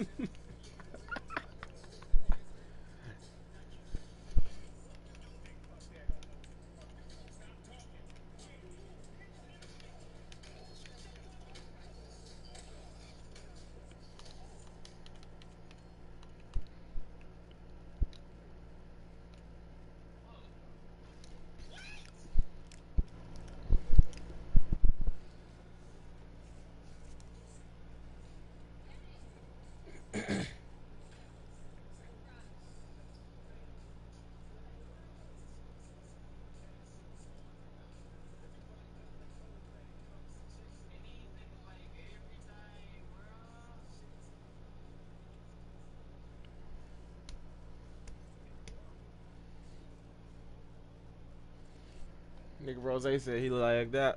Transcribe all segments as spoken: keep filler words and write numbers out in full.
Nigga Rose said he look like that.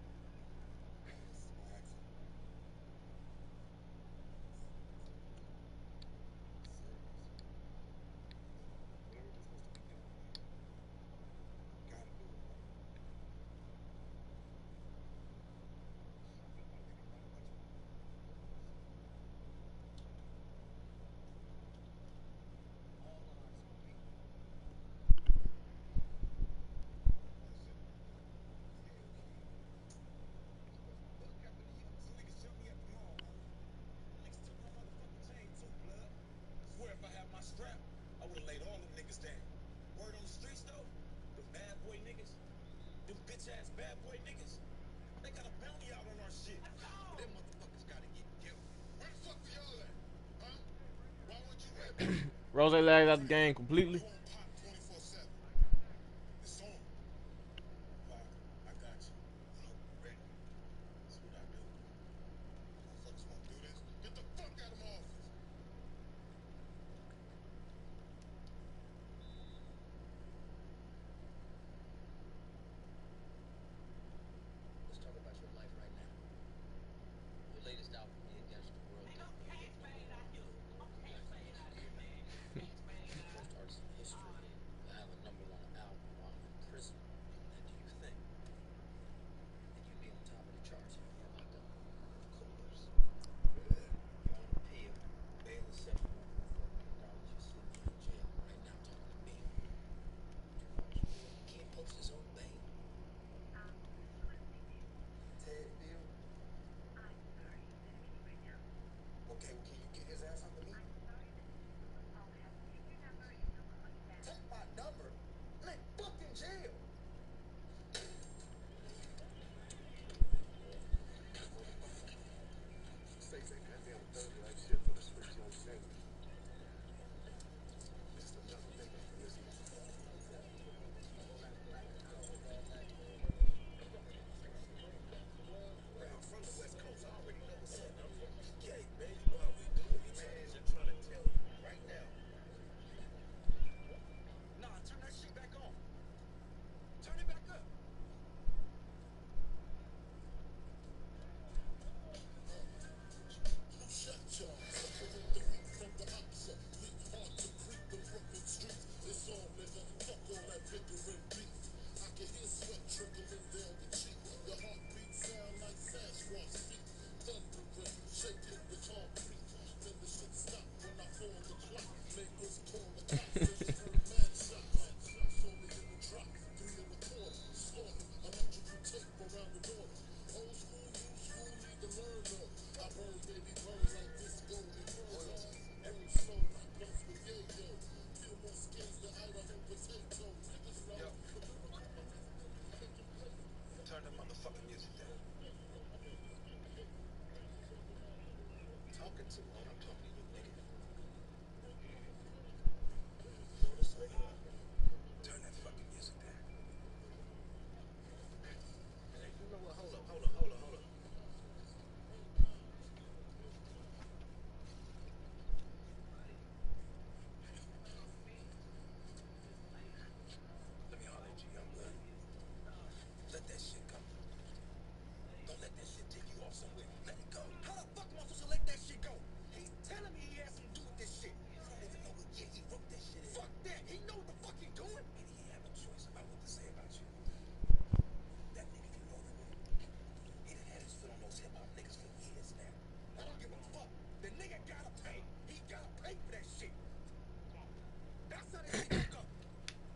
Rose lagged out the game completely.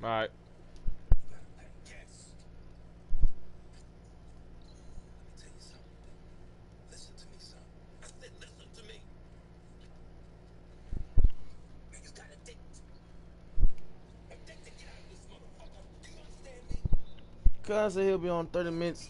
All right. Cuz said he'll be on thirty minutes.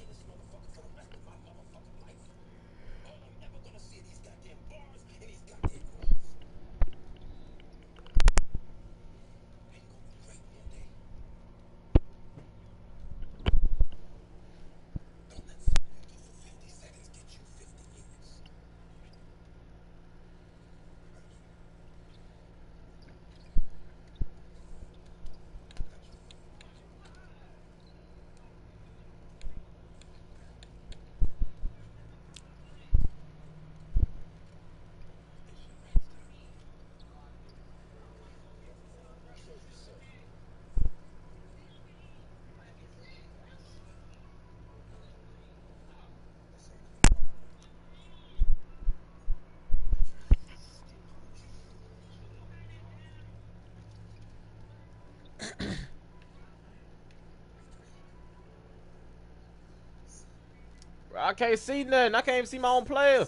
I can't see nothing. I can't even see my own player.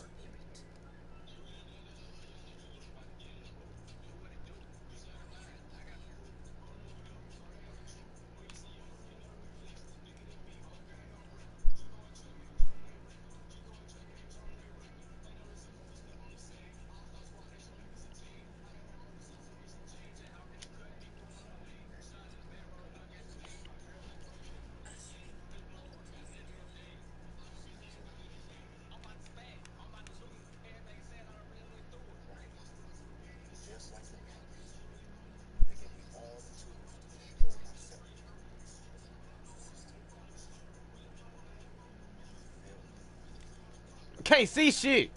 Can't see shit.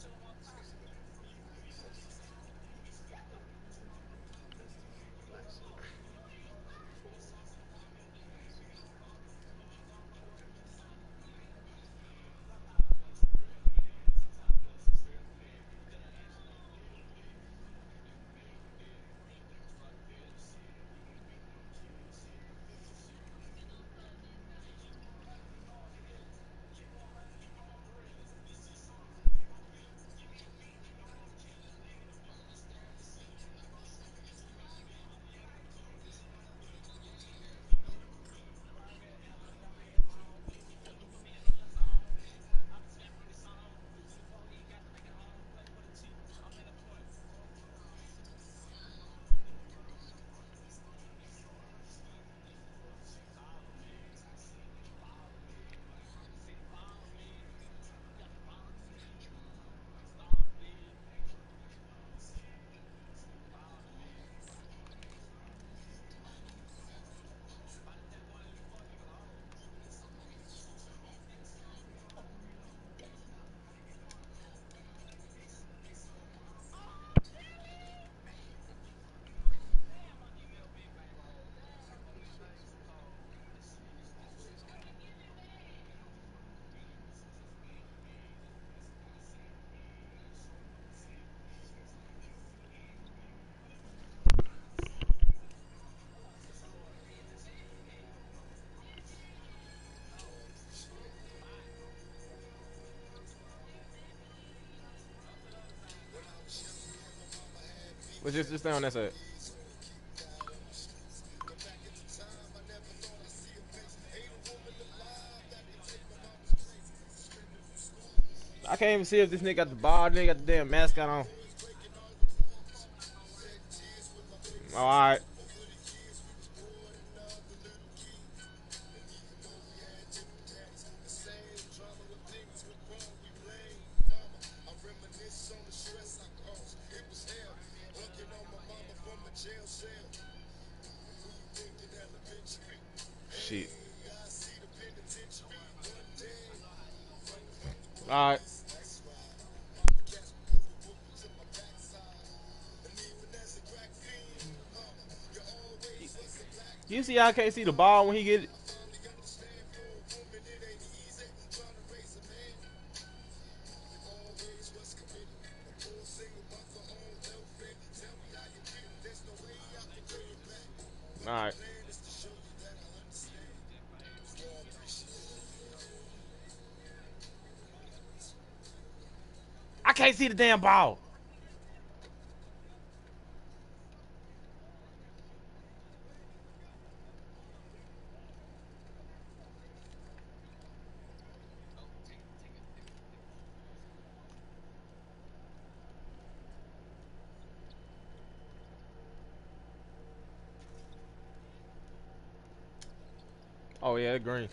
Let's just, just stay on that side. I can't even see if this nigga got the ball. Nigga got the damn mascot on. All right. Shit. All right. You see how I can't see the ball when he get it? All right. can't see the damn ball. Oh yeah, green.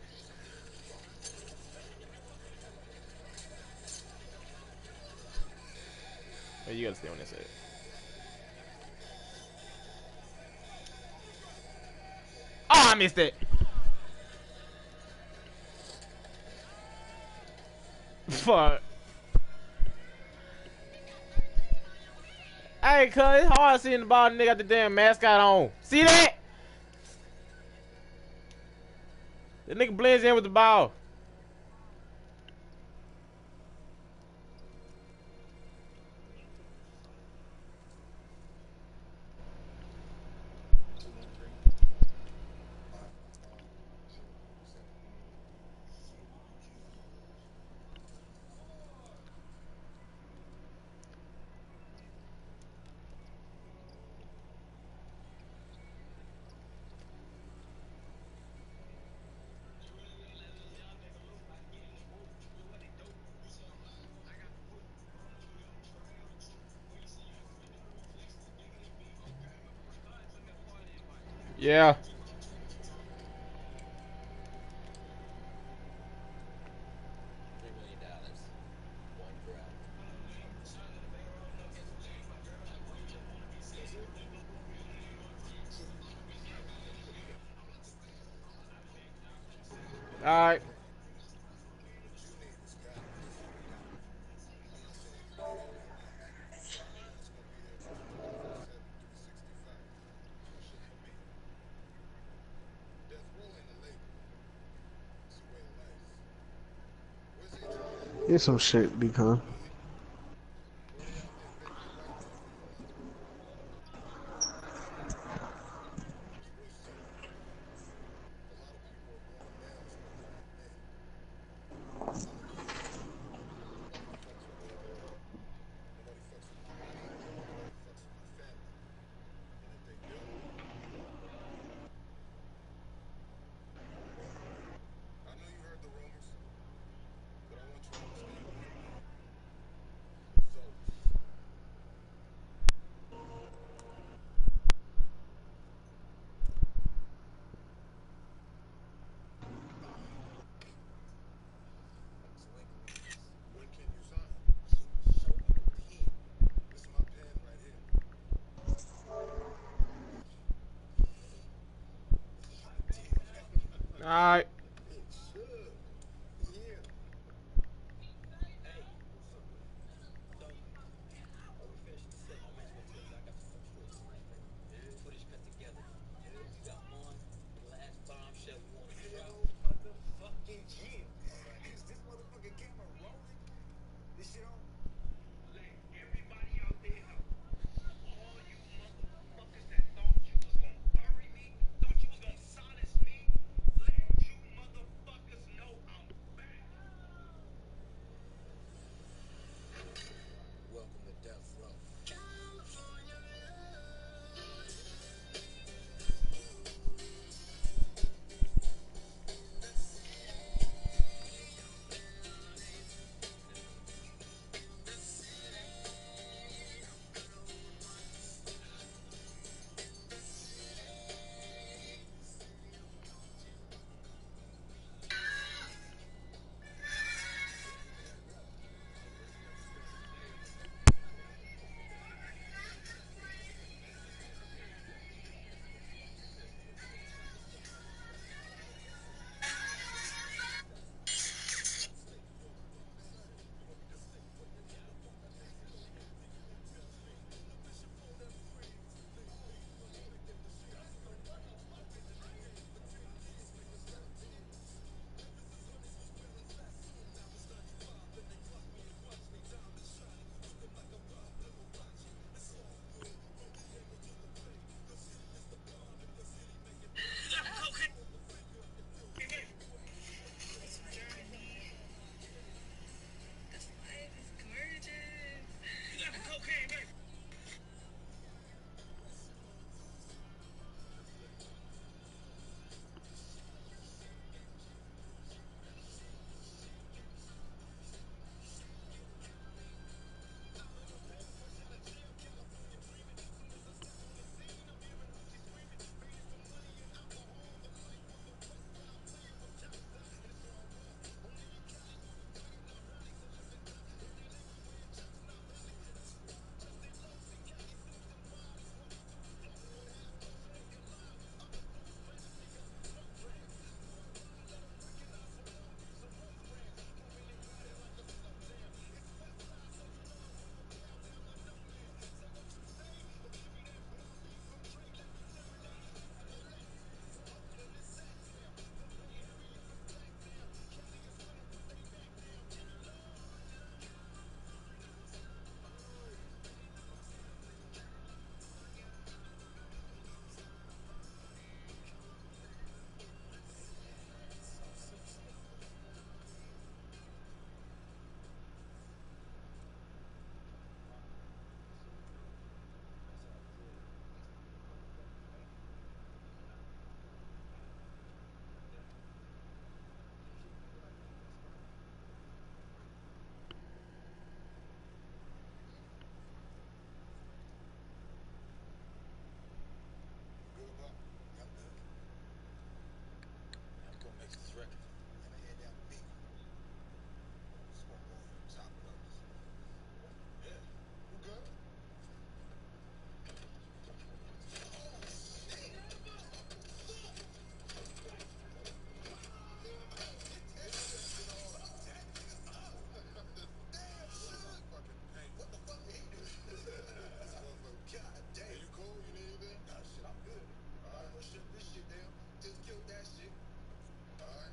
Hey, you gotta stay on this side. Oh, I missed it. Fuck. Hey, cuz, it's hard seeing the ball. Nigga got the damn mascot on. See that? The nigga blends in with the ball. Yeah. All right. Here's some shit, Decon. All right.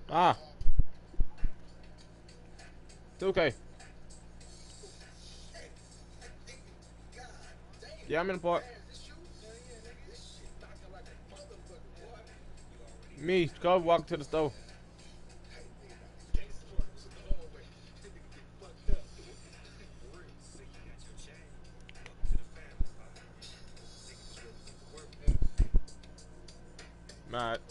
Ah, two K. Yeah, I'm in the park. Me, go walk to the store. Alright.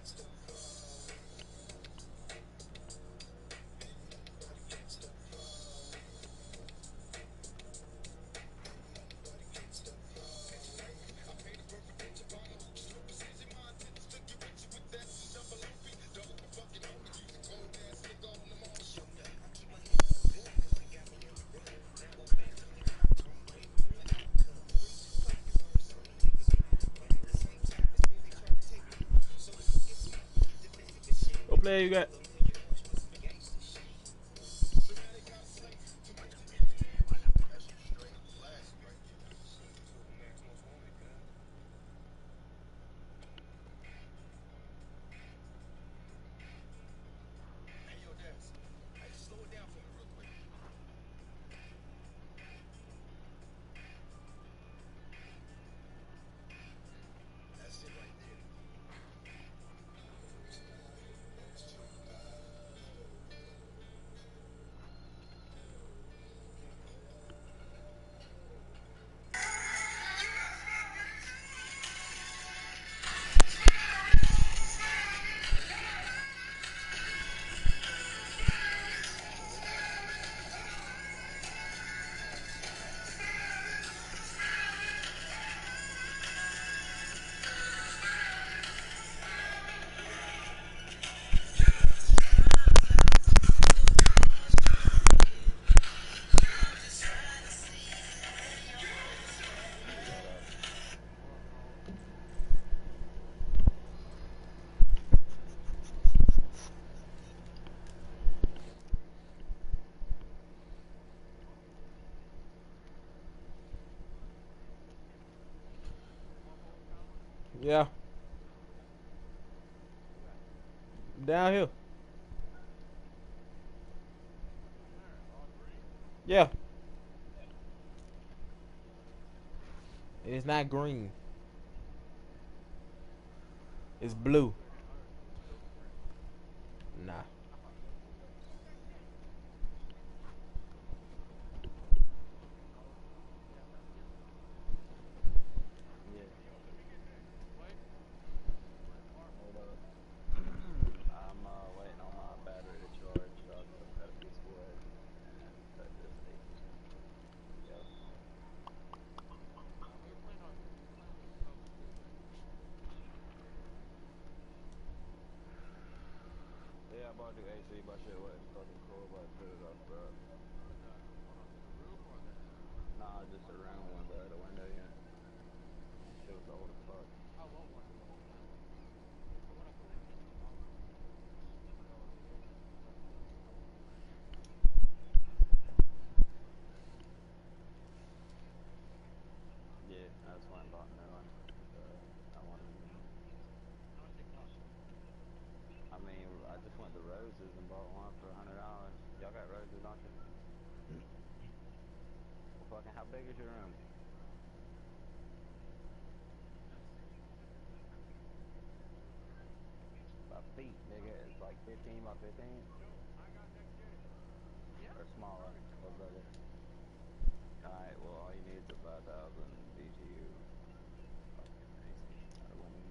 What player you got? Yeah. Down here. Yeah. It's not green. It's blue. Nah. Yeah. Hold up. I'm uh, waiting on my battery to charge, so I'll go cut a piece of wood and cut this thing. Yep. Yeah, I'm about to do A C, but shit wasn't fucking cool, but I put it up, bro. Nah, just a round one, but the window unit. Shit was old as fuck. Yeah, I just went and bought a new one. Uh, I wanted. I mean, I just went to Roses and bought one for a hundred dollars. Y'all got Roses, don't you? Well, fucking, how big is your room? By feet, nigga. It's like fifteen by fifteen or smaller or bigger. Alright, well, all you need is a five thousand B T U fucking A C aluminum.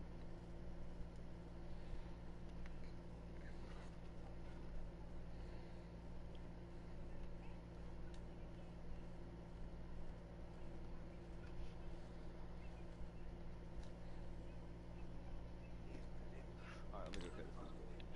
Alright, let me go cut this piece of wood.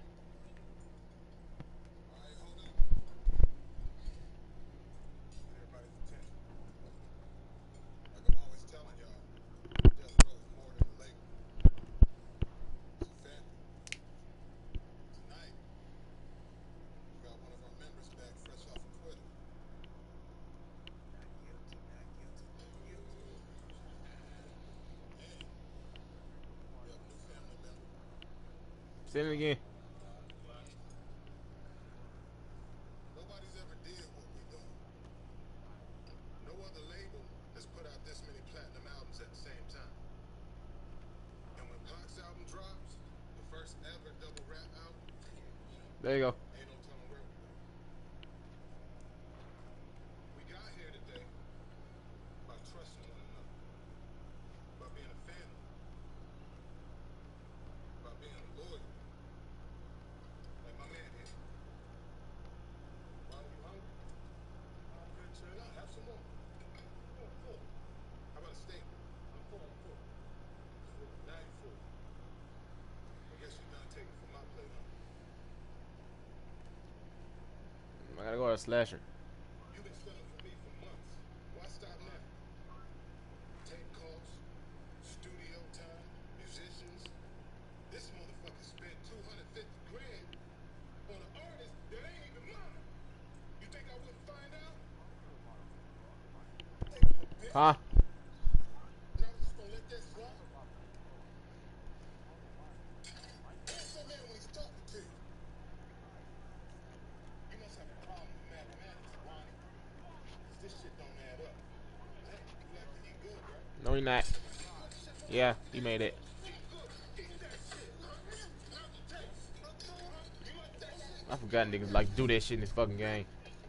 Say it again. There you go. Ain't no telling where we go. We got here today by trusting one another, by being a family, by being loyal. Like my man here. Why are you hungry? I'm good, sir. No, have some more. Oh, I'm full. How about a steak? I'm full, I'm full. Full. Now you're full. I guess you're done taking from my plate, huh? I gotta go to Slasher. You've been stealing from me for months. Why stop now? Tape calls, studio time, musicians. This motherfucker spent two hundred fifty grand on an artist that ain't even mine. You think I wouldn't find out? Take a bitch. Huh? And I was just gonna let that slide? Ask that man when he's talking to you. You must have a problem with mathematics, Ronnie. Cause this shit don't add up. Hey, you like to eat good, right? No, he not. Yeah, he made it. I forgot niggas like do that shit in this fucking game.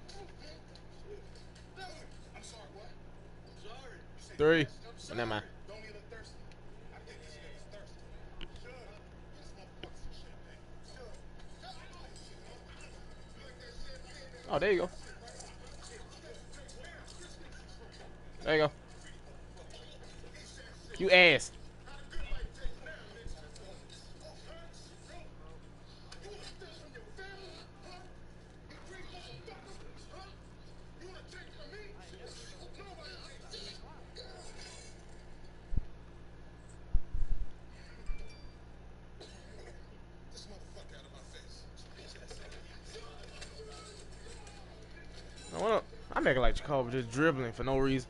I'm sorry, what? I'm sorry. You say Three. thirsty? I'm sorry. Never mind. Don't mean look thirsty. I think this nigga's thirsty. Sure. This motherfucker's some champagne. Sure. I know that shit, man. You like that champagne? Oh, there you go. There you go. You ass. How the good life taste now, nigga? Oh, hurts? You wanna steal from your family? Huh? You greedy motherfucker? Huh? You wanna take from me? Nobody takes from me. This motherfucker out of my face. I wanna. I'm making like Jacob just dribbling for no reason.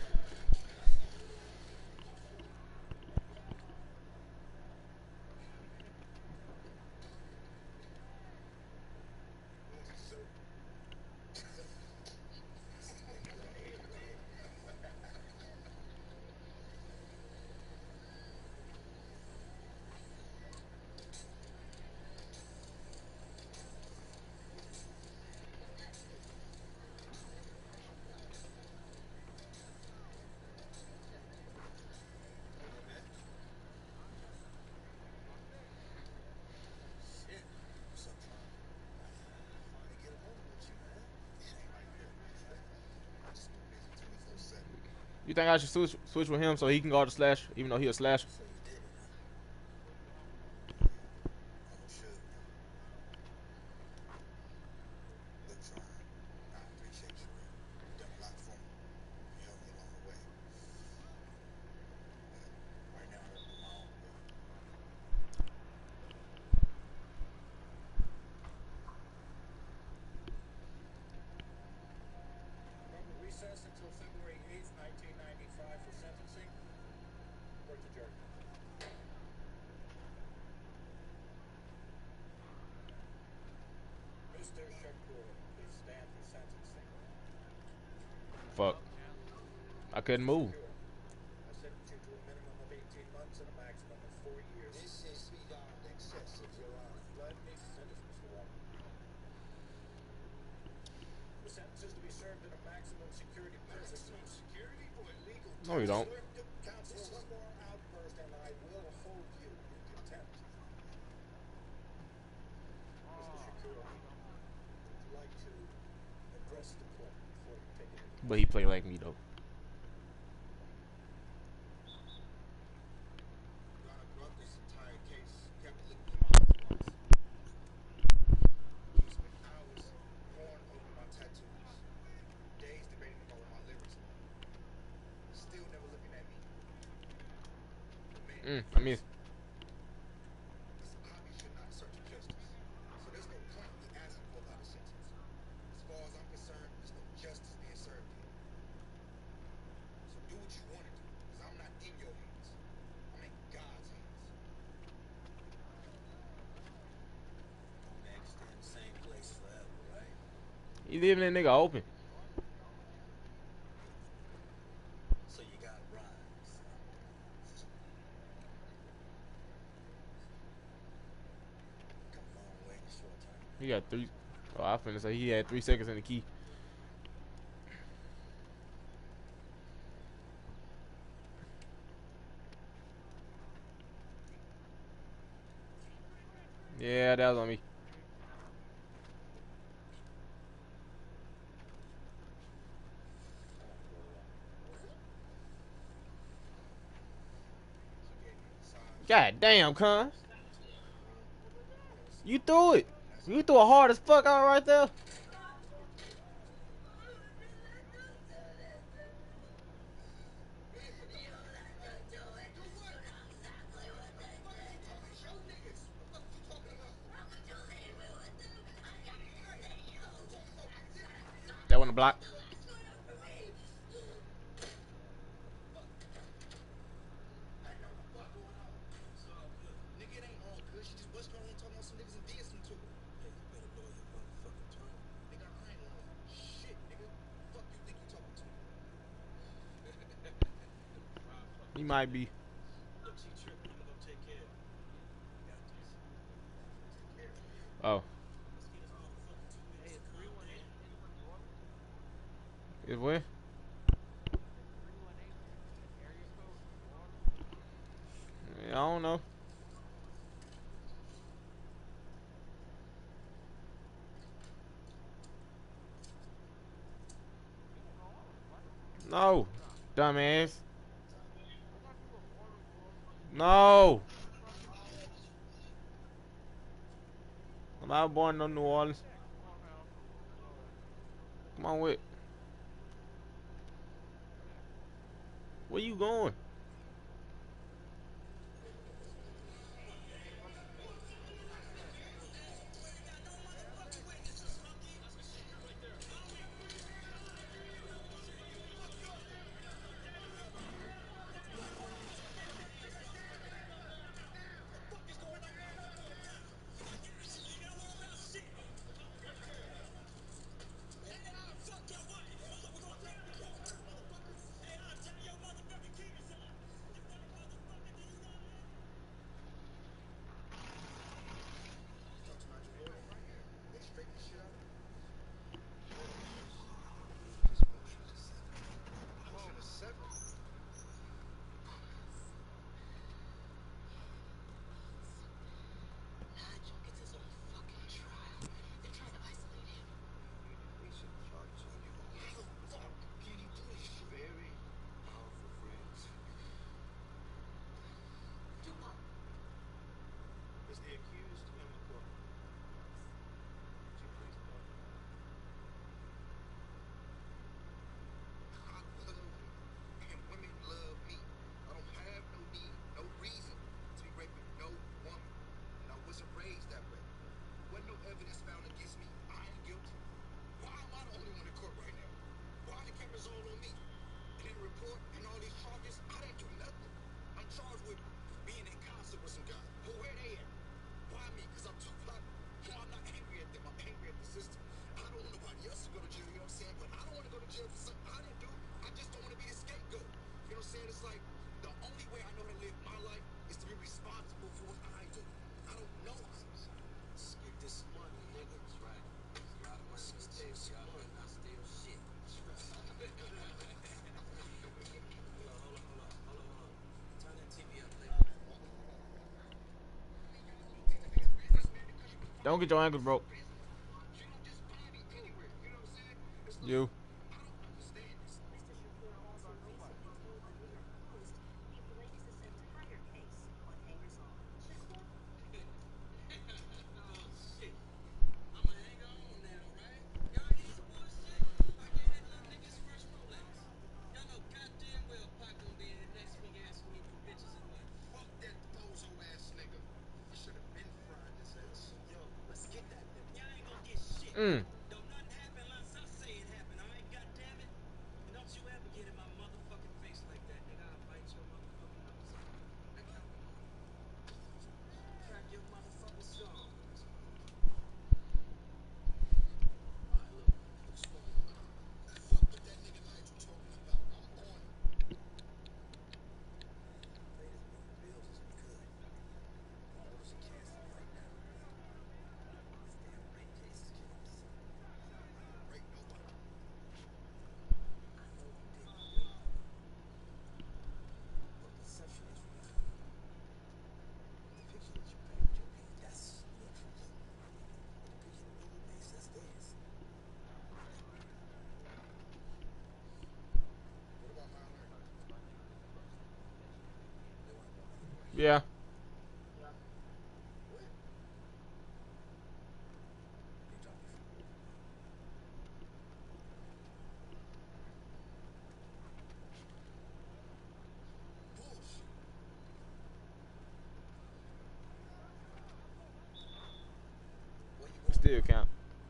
You think I should switch switch with him so he can guard the slash, even though he a slasher? Remember recess until February eighth, nineteen ninety-five for sentencing? Court adjourned. Mister Shakur, please stand for sentencing. Fuck. I couldn't move. Shakur, I sentence you to a minimum of eighteen months and a maximum of four years. This is beyond excessive, Your Honor. Let me finish, Mister Walker. The sentence is to be served in a maximum security prison. Maximum security or illegal? No, you don't. Counsel, one more outburst and I will hold you in contempt. Mister Shakur, would you like to address the court before you take it? But he play like me though. Throughout this entire case, kept looking for my response. You spent hours poring over my tattoos, days debating about what my lyrics mean. Still never looking at me. The man, Mm, I mean, this hobby should not search for justice. So there's no point in me asking for a lot of sentence. As far as I'm concerned, there's no justice being served here. So do what you want to do, because I'm not in your hands. I'm in God's hands. Don't act stay in the same place forever, right? he leaving that nigga open. So you got rhymes. Come a long way in a short time. He got three. Oh, I finna say he had three seconds in the key. Yeah, that was on me. God damn, con. You threw it. You threw it hard as fuck out right there. That wasn't a block. Nigga, it ain't all good. She just busted her own talking about some niggas and did some to her. Hey, you better blow your motherfucking tongue. Nigga, I ain't on shit, nigga. Fuck you think you talking to? He might be. Look, she tripping. I'm gonna go take care of it. Got this. Oh. Let's get this motherfucker two minutes to calm down. Is where? Yeah, I don't know. No. Dumbass. No. I'm not born in New Orleans. Come on with. Where you going? Talk to Nigel Lawyer. They straighten the shit out. This motion is seven. Motion is seven. Nigel gets his own fucking trial. They're trying to isolate him. They should charge on you. How the fuck can you do this? Very powerful friends. Do what? Is the accused in the court? Would you please pardon me? I love women, and women love me. I don't have no need, no reason to be raping no woman. And I wasn't raised that way. When no evidence found against me, I am guilty. Why am I the only one in court right now? Why are the cameras all on me? And in the report and all these charges, I didn't do nothing. I'm charged with being in concert with some guys. But where they at? Why me? Because I'm Tupac? No, I'm not angry at them. I'm angry at the system. I don't want nobody else to go to jail, you know what I'm saying? But I don't want to go to jail for something I didn't do. I just don't want to be the scapegoat. You know what I'm saying? It's like the only way I know how to live my life is to be responsible for what I do. I don't know how. Let's get this money, nigga. That's right. A lot of money. Let's steal some money, not steal shit. Hold on, hold on, hold on, hold on, hold on. Turn that T V up, nigga. Don't get your ankles broke. You don't just buy me anywhere. You know what I'm saying? It's like, You. I don't understand this. Mister Shakur also recently told the New York Post he blames this entire case on hangers on. Shakur Oh, shit. I'ma hang on now, right? Y'all hear the bullshit? I can't let little niggas first Rolex. Y'all know goddamn well Pac gonna be in here next week asking me for bitches and money. Fuck that bozo ass nigga. You should have been fried his ass. Yo, let's get that nigga. Y'all ain't gonna get shit. Mm. Don't nothing happen unless I say it happened, alright? Goddamn it. And don't you ever get in my motherfucking face like that, nigga. I'll bite your motherfucking nose off. Nigga. Crack your motherfucking skull. Alright, look. Look, smoke it. Fuck what that nigga Nigel talking about. I'm on him. Pay this man bills as we could. Orders are canceled right now. This damn rain. Yeah. Still count.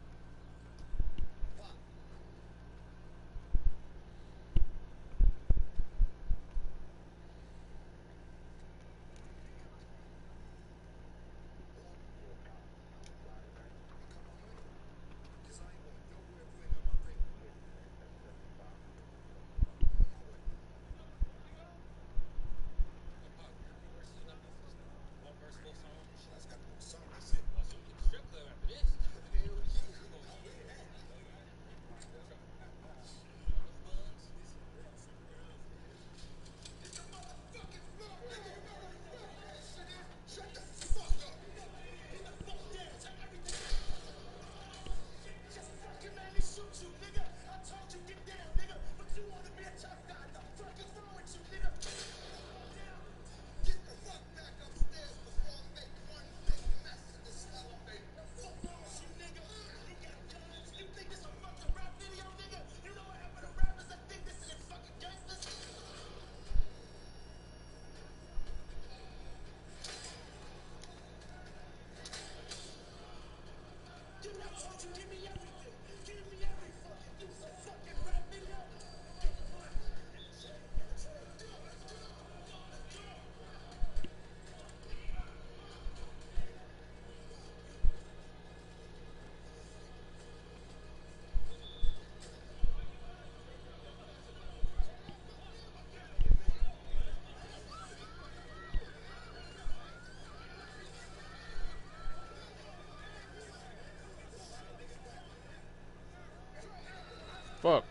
Fuck.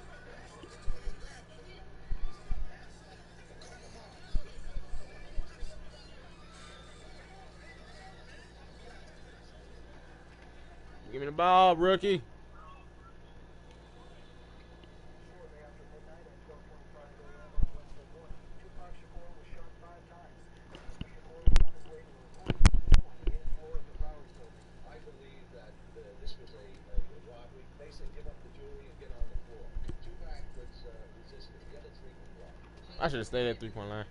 Give me the ball, rookie. I should have stayed at three point line.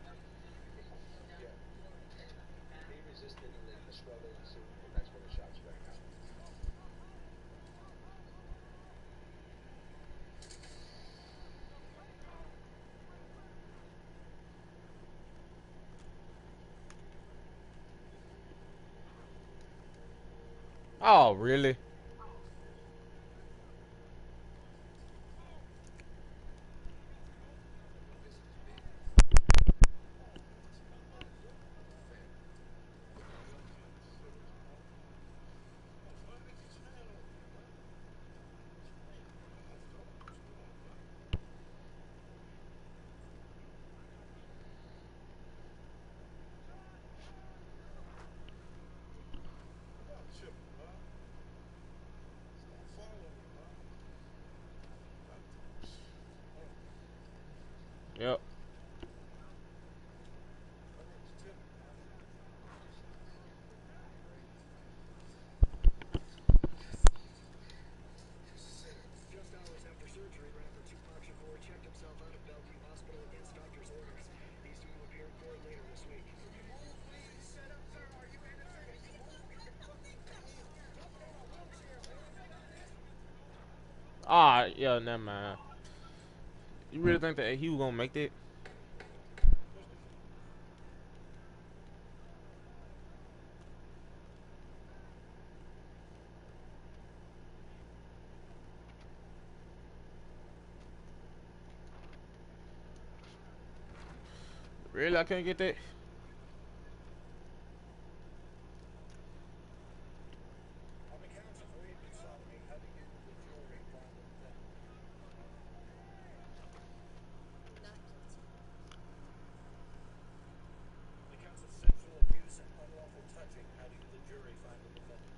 Oh, really? Yep. Just hours after surgery, rapper Tupac Shakur checked himself out of Bellevue Hospital against doctor's orders. These two will appear in court later this week. Ah, yeah, never mind. You really think that he was gonna make that? Really, I couldn't get that. The counts of sexual abuse and unlawful touching. How do the jury find the defendant?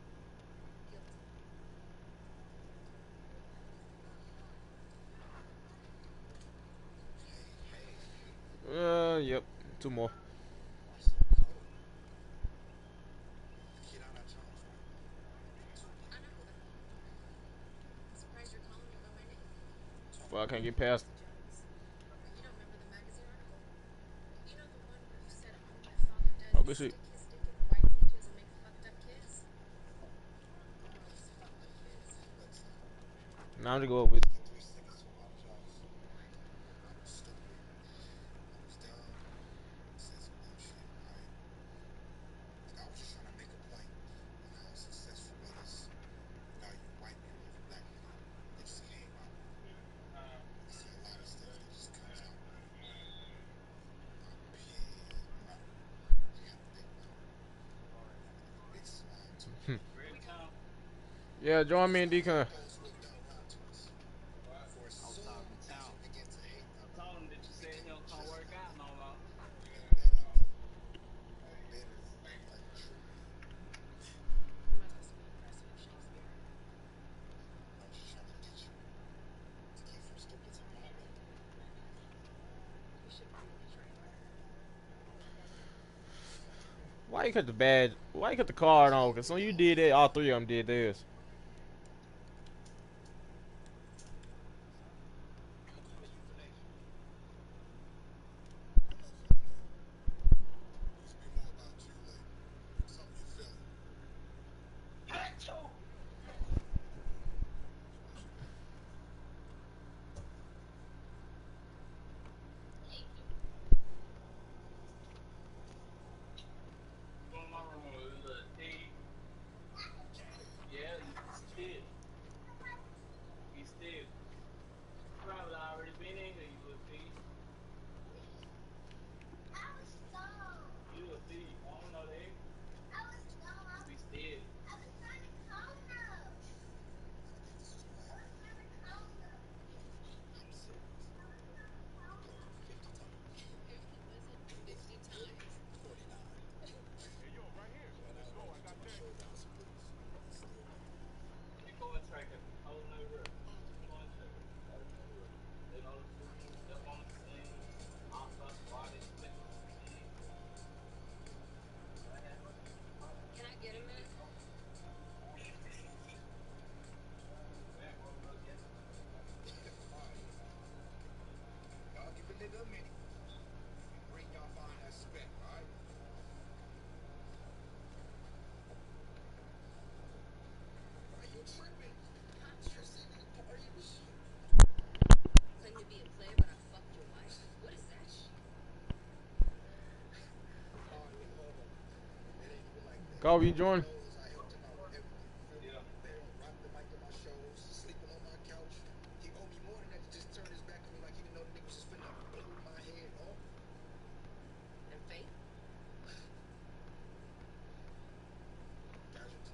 Uh, yep. Two more. Well, I can't get past. You don't remember the magazine article? You know the one where you said only my father does Oh, is good shit. stick his dick in white bitches and make fucked up kids? All these fucked up kids. Now I'm just go up with. Three seconds to apologize. I was stupid. I was dumb. Said some dumb shit, alright? Like, I was just trying to make a point on how successful brothers value white people over black people. It just came out. I see a lot of stuff that just comes out. I'm pissed. Right. You got a big mouth. Big smile, too. Yeah, join me in Decon. Those who have done wrong to us. For as soon as you begin to hate them, Told him that you said he don't come work out no more. many people are bitter like a tree. You must also be impressed with Shakespeare. I was just trying to get you to keep from stupid tomorrow. You should really try harder. Why you cut the badge? Why you cut the card on? Cause when you did that, all three of them did this. Must be more about you, like something you feel. Go in my room with a little tea. Yeah, you still. You still. Probably already been in here, you little thief. You a thief. I don't know that. You be still. You go and track it. Whole new room. Go and track it. Whole new room. They know the food, step on the scene. I'm about to watch it, flip it. Can I get a minute? Y'all give a nigga a minute. You bring y'all find that spec, alright? Why you tripping? I'm just in the party with shit. Claim to be a player, but I fucked your wife? What is that shit? Oh, nigga, hold on. It ain't even like that. Kobe, you join? Knows I helped him out with everything. You feel me? They don't rock the mic to my shows, sleeping on my couch. He owed me more than that to just turn his back on me like he didn't know the nigga was just finna blow my head off. And Faith? Casualty.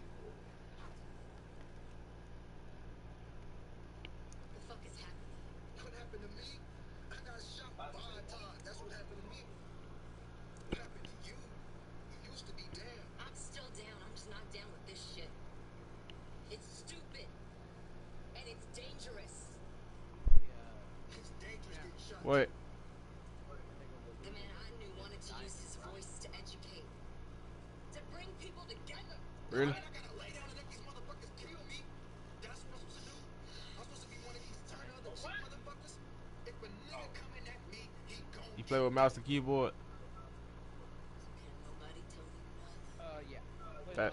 The fuck is happening? What happened to me? I got shot five times. That's what happened to me. What happened to you? You used to be down. I'm still down. I'm just not down with this shit. It's stupid. And it's dangerous. It's dangerous getting shot. What? The man I knew wanted to use his voice to educate. To bring people together. Really? I gotta lay down and let these motherfuckers kill me. That's what I'm supposed to do. I'm supposed to be one of these turn other cheap motherfuckers. If a nigga coming at me, he gon' You play with mouse and keyboard? Can nobody tell me nothing? Uh, yeah. That.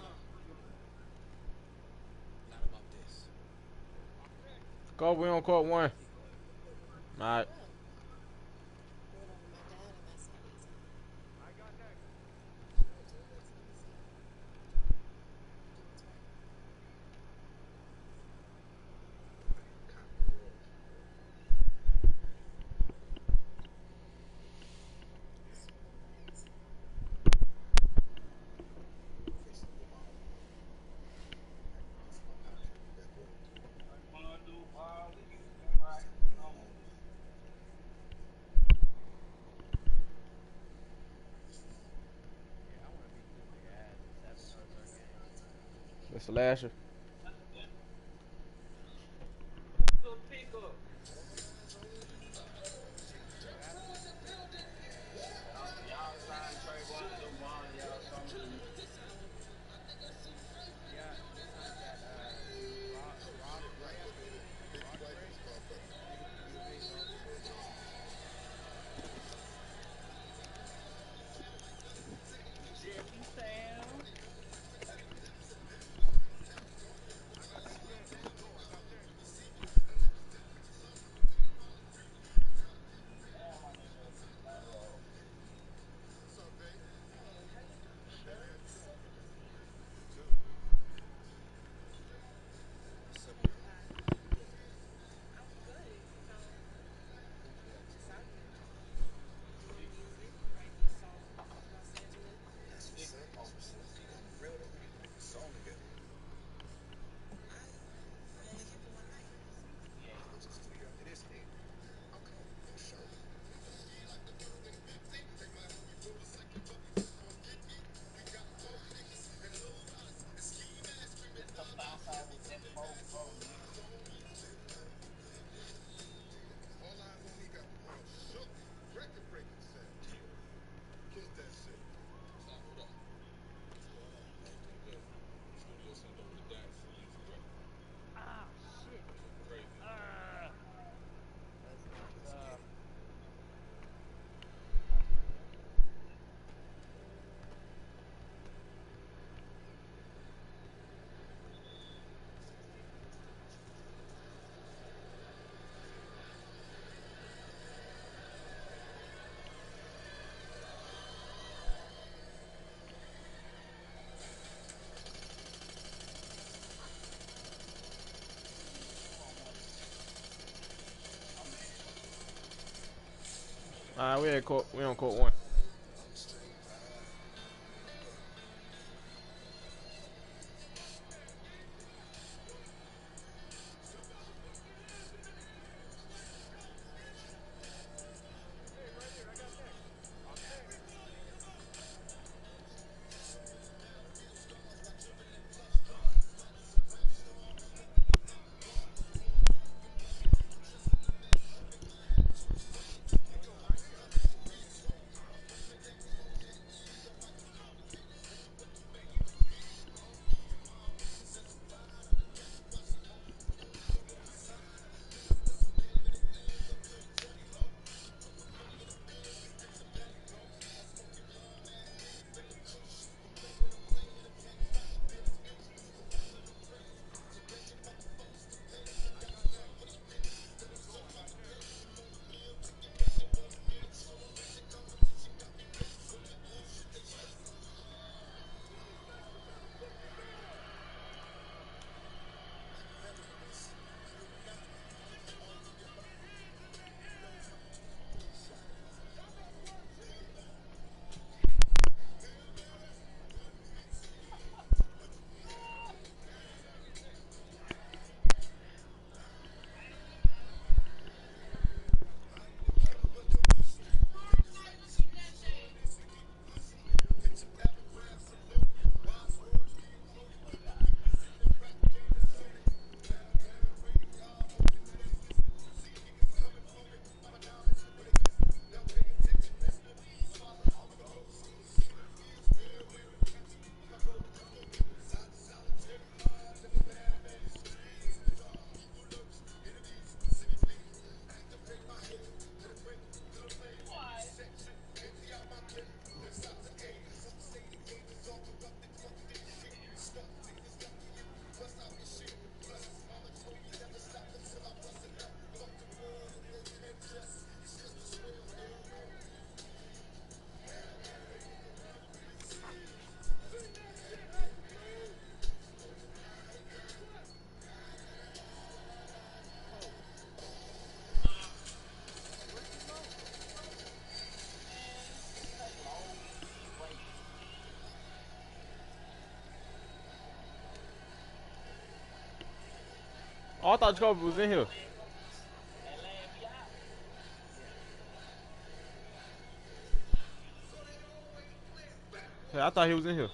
Not about this. Kobe, we on court one. Alright. Word over my dad, and that's not easy. I got next. Sure do, it's easy. Do what's right. Wanna do all the you and right on. Yeah, I wanna beat this nigga ass in seven or games. Mister Lasher. Go pick up. Y'all sign Trey one of them one of y'all something. Yeah, they signed that uh Rob Rob Brea. Big white motherfucker. Alright, we at court. We on court one. Oh, I thought Jacoby was in here. Yeah, I thought he was in here.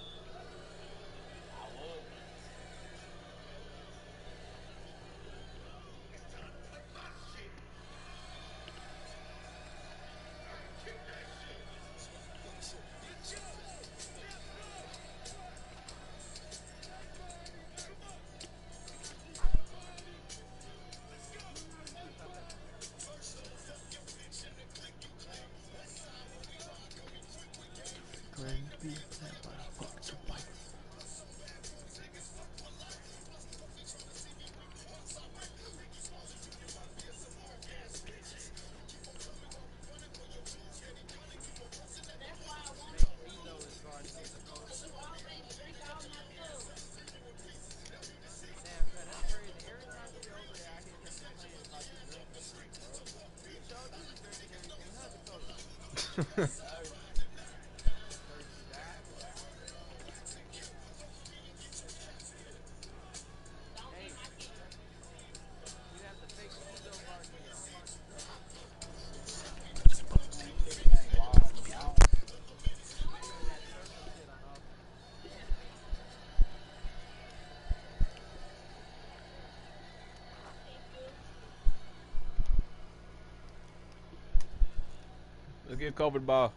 Let's get Kobe the ball.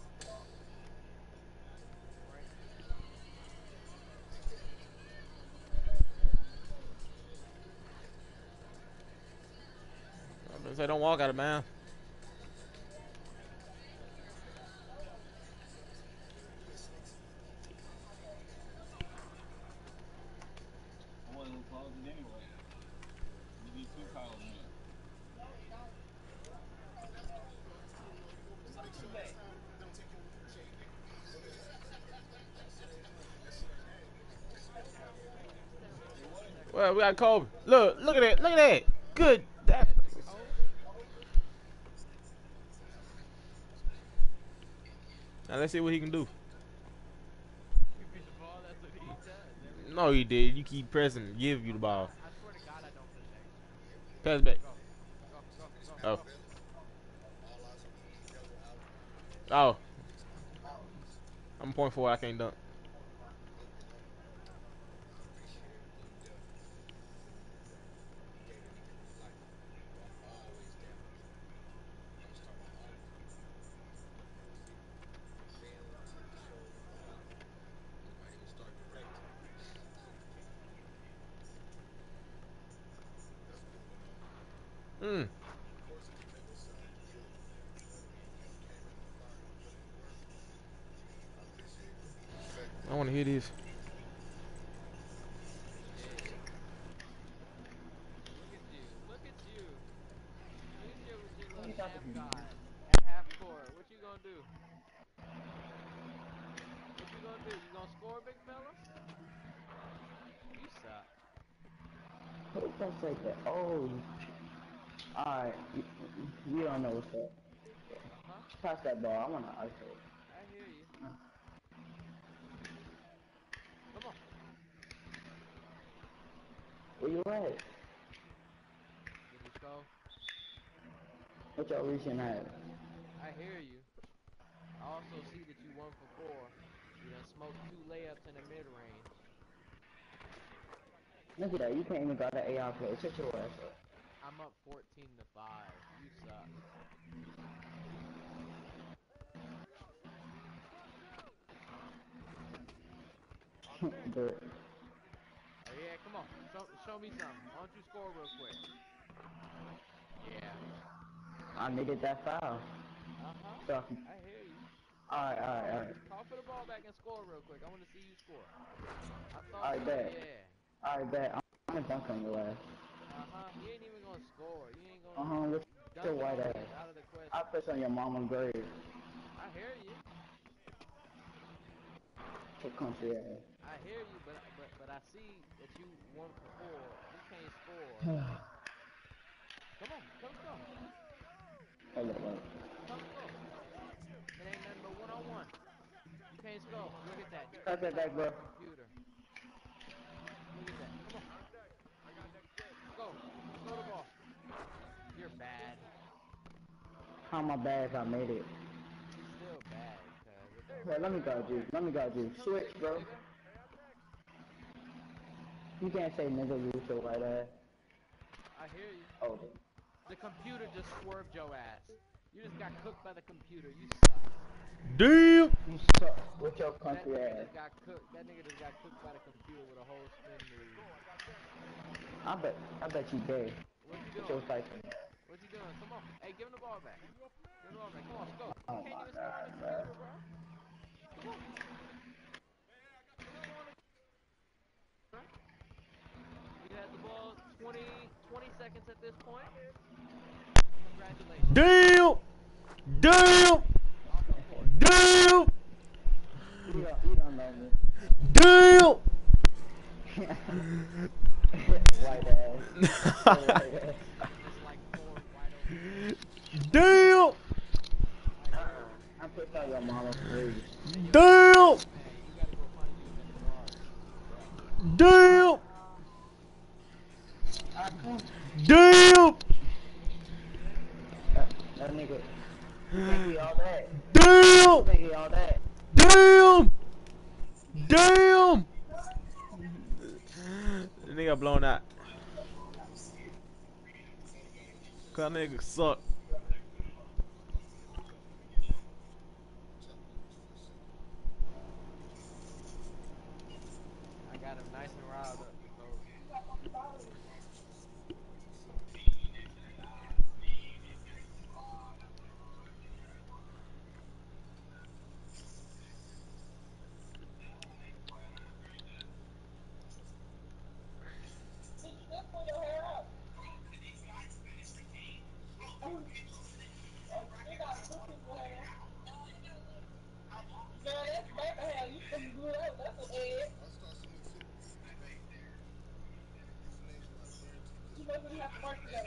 I say don't walk out of bounds. I wasn't gonna close it anyway. You need two calls in there. Well, we got Kobe. Look, look at that. Look at that. Good. That. Now let's see what he can do. You pitch the ball, that's what he does. Every No, he did. You keep pressing, give you the ball. I swear to God, I don't push X. Pass back. Go, go, go, go. Oh, go. All eyes on me together out. oh. I'm point four. I can't dunk. Look, you know, I appreciate everything you done for me. You gave everything in life. You are always there for me. I'm gonna start my own career. Music, film, T V shows, movies. I might even start directing. That's moving on. Mm. Of course, it can never sound good. But when you came in my fire and you put in the work, I appreciate it. Respect. I want to hear this. Yeah. Look at you. Look at you. Look at you with your little nap god at half court. What you gonna do? What you gonna do? You gonna score, big fella? You suck. Who can say that? Oh, alright. You, you don't know what's up. Uh-huh. Pass that ball. I want to ice it. I hear you. Come on. Where you at? Did you go? What y'all reaching at? I hear you. I also see that you one for four. You done smoked two layups in the mid-range. Look at that. You can't even got that A R play. Shut your ass up. I'm up fourteen to five. You suck. But Oh yeah, come on. Show, show me something. Why don't you score real quick? Yeah. I needed that foul. Uh-huh. So, I hear you. alright, alright, alright. Call for the ball back and score real quick. I want to see you score. I thought Alright, so, bet. yeah. Alright, bet. I'm gonna dunk on your ass. Uh-huh. He ain't even gonna score. You ain't gonna Uh-huh, with dunk your it white on me ass. is out of the question. I'll piss on your mama's grave. I hear you. Your country ass. I hear you, but but but I see that you one for four. You can't score. Come on, come score. Hold up, hold up. Come score. It ain't nothing but one on one. You can't score. Look at that. You Pass that back, bro. computer. Look at that. Come on. Go. Go the ball. You're bad. How am I bad if I made it? You're still bad, cuz it don't Hey, let me go, G. Let me go, G. Switch, bro. nigga. You can't say nigga with your white ass. I hear you. Oh, The computer just swerved your ass. You just got cooked by the computer. You suck. Damn. you suck with your That country nigga ass. just got cooked. That nigga just got cooked by the computer with a whole spin move. I bet, I bet you dare. What you With your doing? cycle. What you doing? Come on. Hey, give him the ball back. Give him the ball back. Come on, let's go. You Oh can't my even score on the god, bro. computer, bro. Come on. Score on the bro. You had the ball twenty, twenty seconds at this point. Congratulations. Damn. Damn. Off the court. Damn. You don't, you don't know me. Damn. White ass. White ass. Just like four wide open. Damn. I'm pissed on your mama, please. Damn. Man, you gotta go find you another guard. Damn. I can't. Damn. That, that nigga. You think he all that? Damn. You think he all that? Damn. Damn. The nigga blown out. Cause that nigga suck. I got him nice and riled up, Jacoby. I'll start some new too. Some names are not guaranteed. You know we have to work together.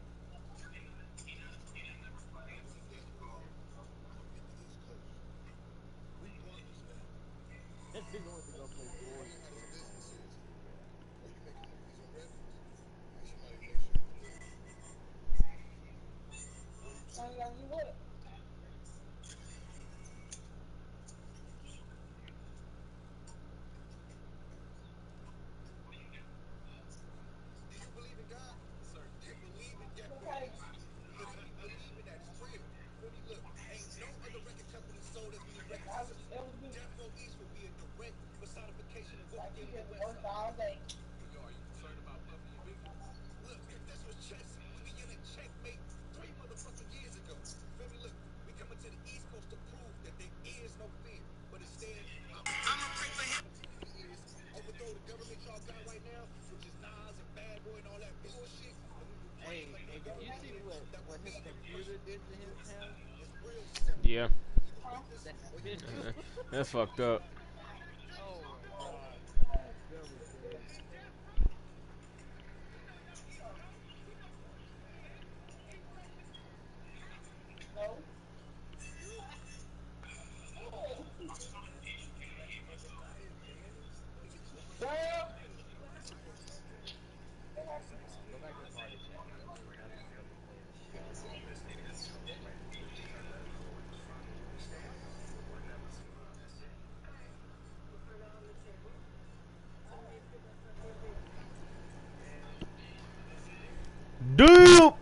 One day, I'm gonna get to the East Coast. all that bullshit. Hey, hey, did you see what what his computer did to his him? Real simple. Yeah. That When you video. Uh, That's fucked up. Oh my god, that's devastating. Uh, go back to the party chat. Let me have him let me play this shit. Dude.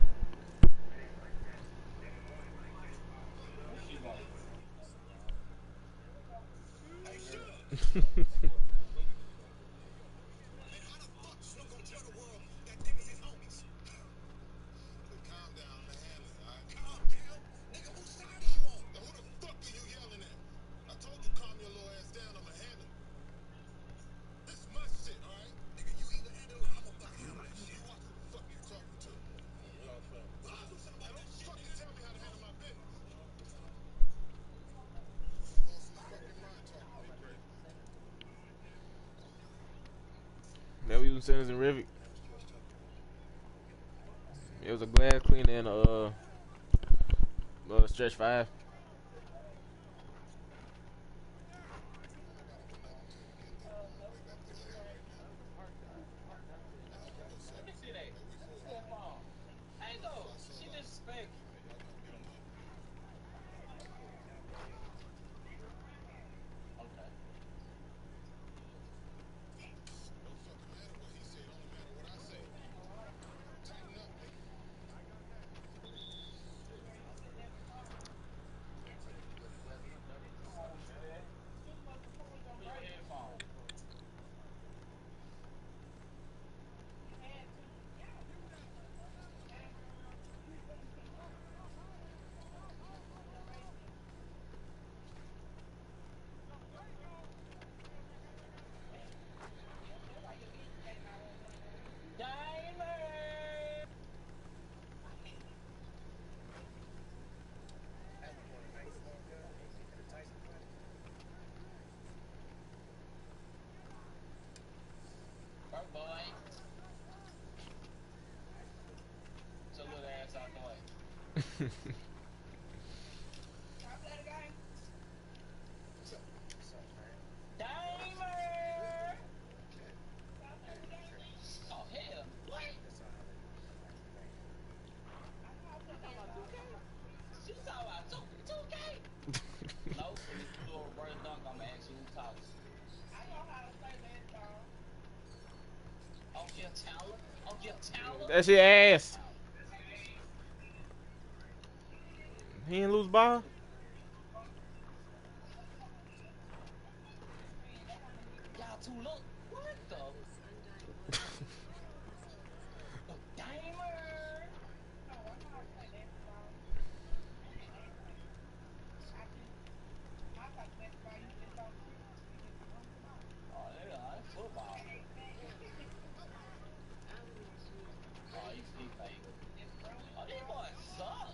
Man, how the fuck Snoop gonna tell the world that niggas is homies? Look, calm down, I'ma handle it, alright? Calm down? Nigga, whose side are you on? Now who the fuck are you yelling at? I told you calm your little ass down, I'ma handle it. This is my shit, alright? Nigga, you either handle it or I'ma fucking handle that shit. You watch who the fuck you talking to. Now don't fucking tell me how to handle my business. Lost my fucking mind talking to me, Greg. That we was saying in Rivik. It was a glass cleaner and a uh, uh stretch five. Let me see that. See that phone. Hey, no, she disrespectful. Okay. Don't fucking matter what he said, only matter what I say. Tighten up, nigga. Put your headphones. Diamond! Right, boy. So little ass out the way. Diamond! Oh, hell. What? You talking about two K? She talking about two K? No, if you do a reverse dunk, I'm gonna ask you who talking. Oh, Jeff Tower? Oh, Jeff Tower? That shit ass. He didn't lose ball. Y'all two look. What the? Dimer! Oh, they are football. Oh, he's he fake. Oh, these boys suck.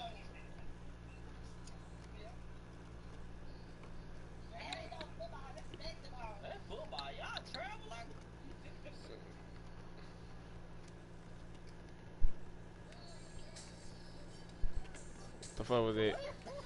That football, y'all traveling? The fuck was it?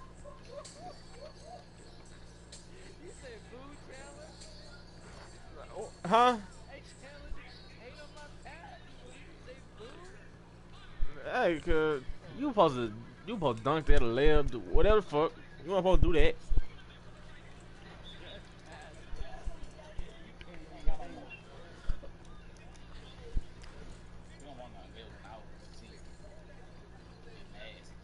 You said boo, Chandler? Oh, huh? Hey, Chandler, did you hate on my pass? Did you say boo? Hey, cause you supposed to you supposed to dunk that or layup, do whatever the fuck. You weren't supposed to do that. Just pass it. You can't even hate. You don't want none of this when I was on the team. Get nasty.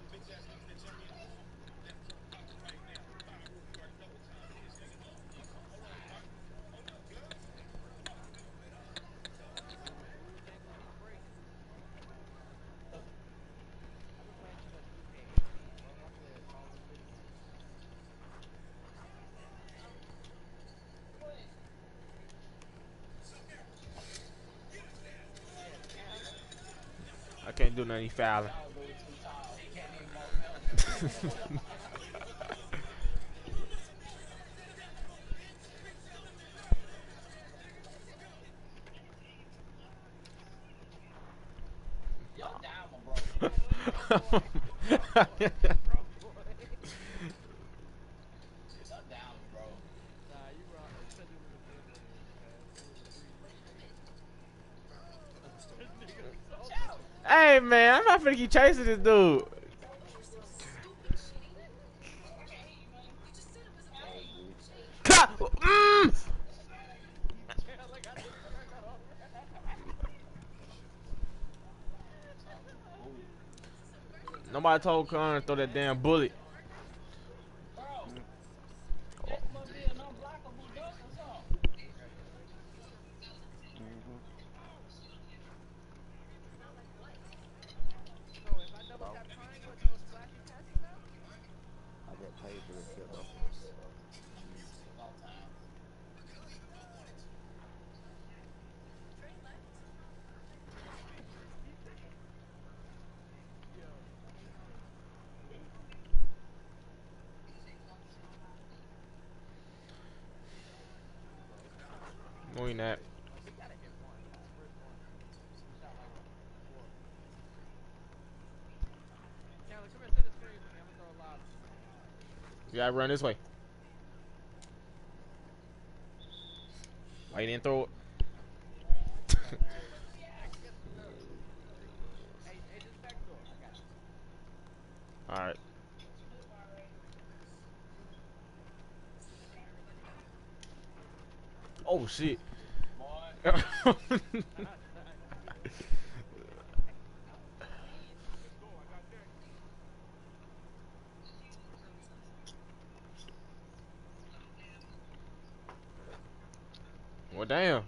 Who think when these breaks? I've been playing too much two K eighteen, bro. My players falling asleep. can't do nothing. He fouling. Y'all down, my bro. Y'all down, bro. Hey man, I'm not finna keep chasing this dude. Cut! Mm! Nobody told Connor to throw that damn bullet. Bro, that must be an unblockable duck or something. I get paid for this shit though. About time. Doing that. You gotta run this way. Why you didn't throw it? Alright. Oh shit. Well, damn.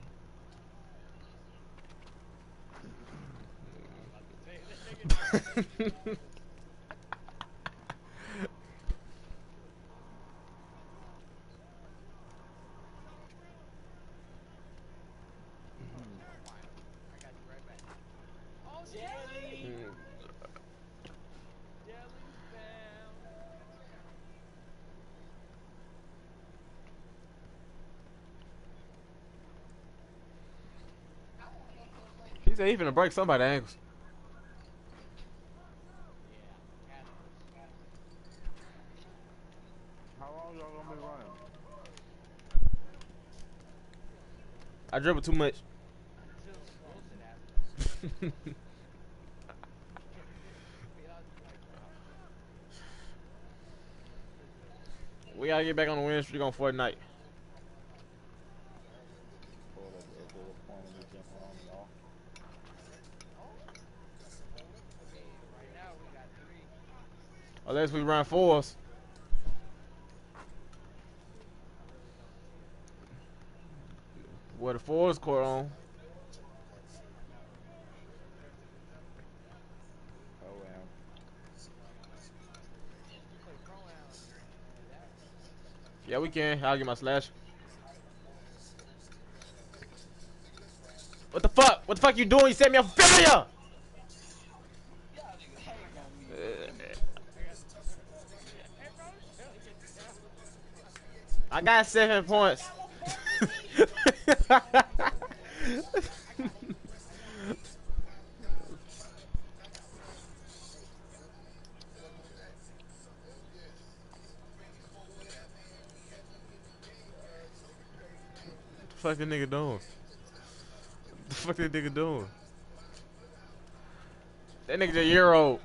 He said he finna break somebody's ankles. How long y'all gonna be running? I dribble too much. We gotta get back on the win streak on Fortnite. Unless we run fours. Where the fours court on. Oh well. Yeah, we can. I'll get my slash. What the fuck? What the fuck you doing? You set me up failure! I got seven points. What the fuck that nigga doing? What the fuck that nigga doing? That nigga's a year old.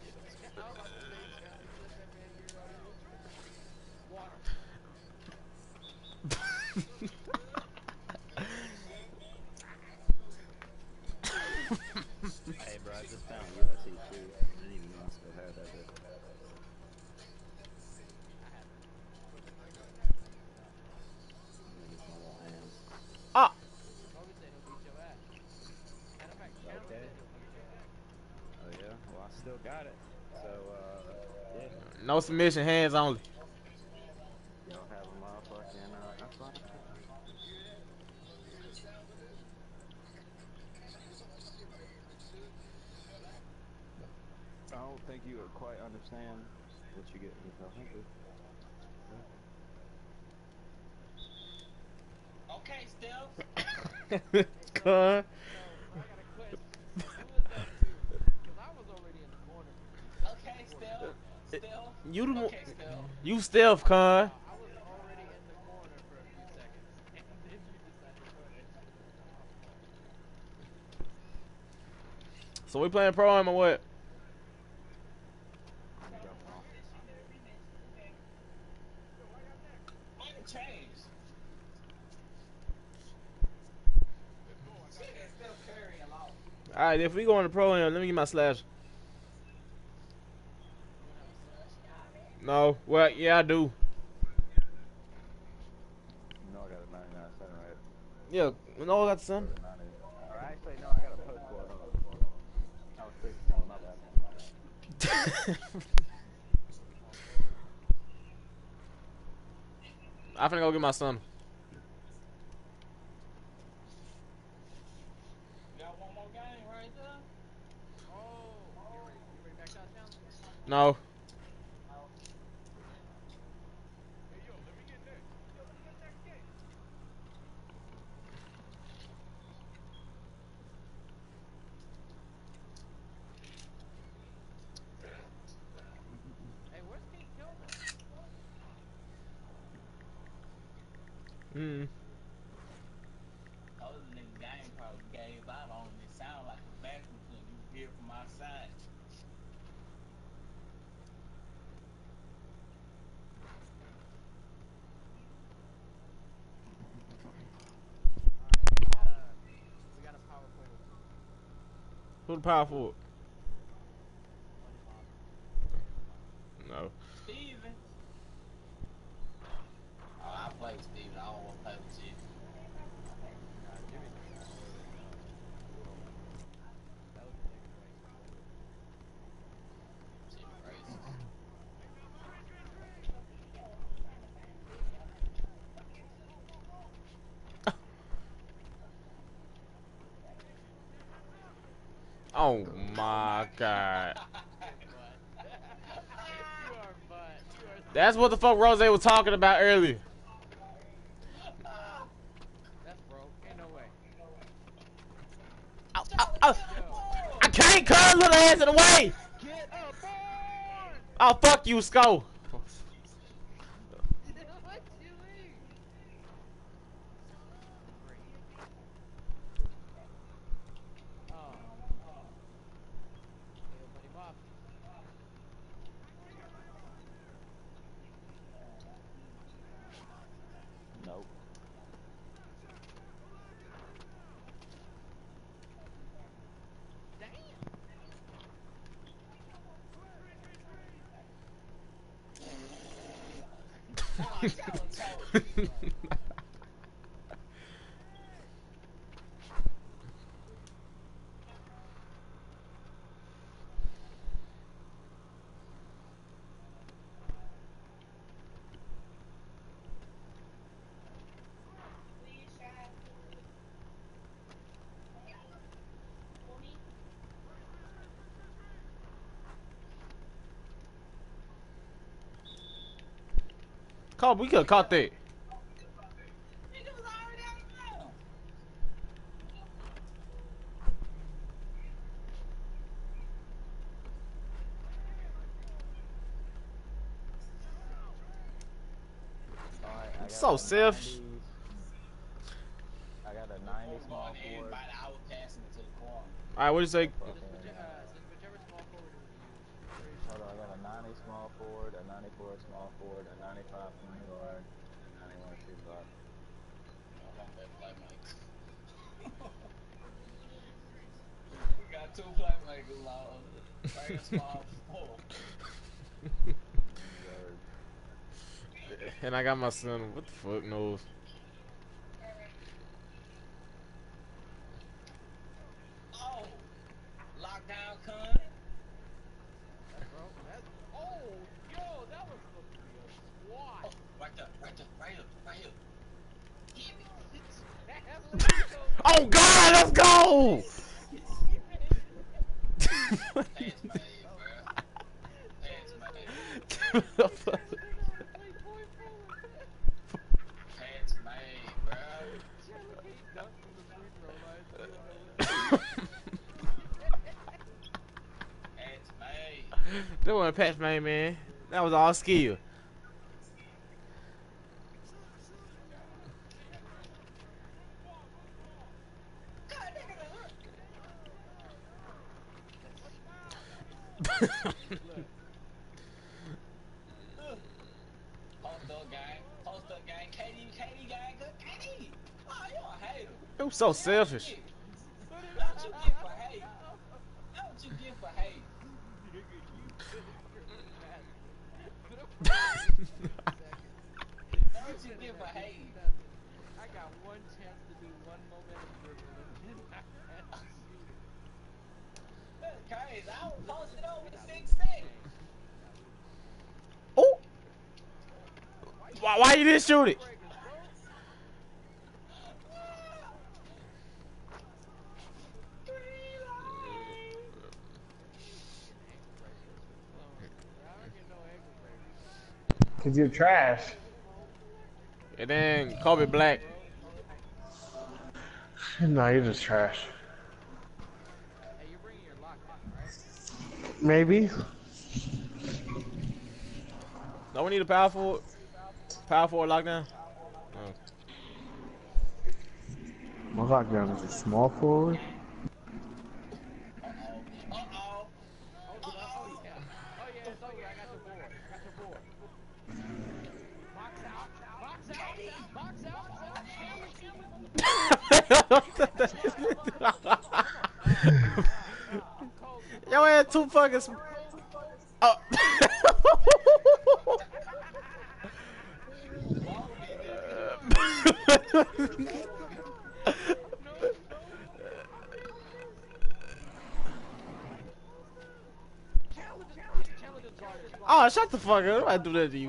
Hey bro, I just found U S C two. I didn't even know I still had that bit. Ah! Okay. Oh yeah? Well, I still got it. So, uh, yeah. No submission, hands only. Y'all have a motherfucking, uh, that's fine. think you would quite understand what you get with a hunter. Okay, Steph. Con. Okay, Steph. Steph. You the mo- Okay, Steph. You Steph, Con. So we playing pro am or what? I'm jumping off. Might have changed. Shit, it's still Curry a lot. Alright, if we go on the pro am, let me get my slash. No. Well, yeah, I do. You know I got a ninety-nine cent, right? Yeah, no, I got the sun. Or ninety. Or actually, no, I got a post squad on. I was sixteen, my bad. I'm finna go get my son. You got one more game right there? No. Mm. Other than the game probably gave out on it. It sounded like a vacuum cleaner you hear from outside. Who the power forward? No. Steven. Oh, I play Steven. I don't want to play with you. Shit crazy. Oh my god. That's what the fuck Rose was talking about earlier. That's broke. Ain't no way. Ow, ow, ow. I can't cut little ass in the way. Get aboard! Oh, fuck you, Skull. What you mean? Oh. Hey, buddy Bob. Nope. Call, we could have caught that. Alright, I got So a safe. ninety I got a ninety small forward. Everybody, I was passing it to the corner. Alright, what do you say? Fucking, hold on, I got a ninety small forward, a ninety-four small forward, a ninety-five point guard, and a ninety-one shoot guard. We got two playmakers on very small four. And I got my son. What the fuck knows? Oh, lockdown, con. That's broke. That's, oh, yo, that was supposed to be a squat. Oh, right there, right there, right up, right up. Oh God, let's go! Pass fade, bruh. Pants made, bro. Pants made. That wasn't patch man, man. That was all skill. Post up gang, post up gang, K D, K D gang, good K D. Oh, you a hater. It was so selfish. That's what you get for hate. That's what you get for hate. That's what you get for hate. I got one chance to do one momentum dribble and then I had to shoot it. That's crazy. I was posted over the six seconds. Oh! Why, why you didn't shoot it? Cause you're trash. And then Kobe Black. No, you're just trash. Hey, you're bringing your lockdown, right? Maybe. Don't we need a power forward? Power forward lockdown? Oh. My lockdown is a small forward. Uh-oh. Uh-oh. Oh, yeah. Oh, yeah, it's over. I got your board. I got your board. Box out. Box out. Box out. Yo, I had two fucking. Sm oh. Oh, shut the fuck up. I do that to you.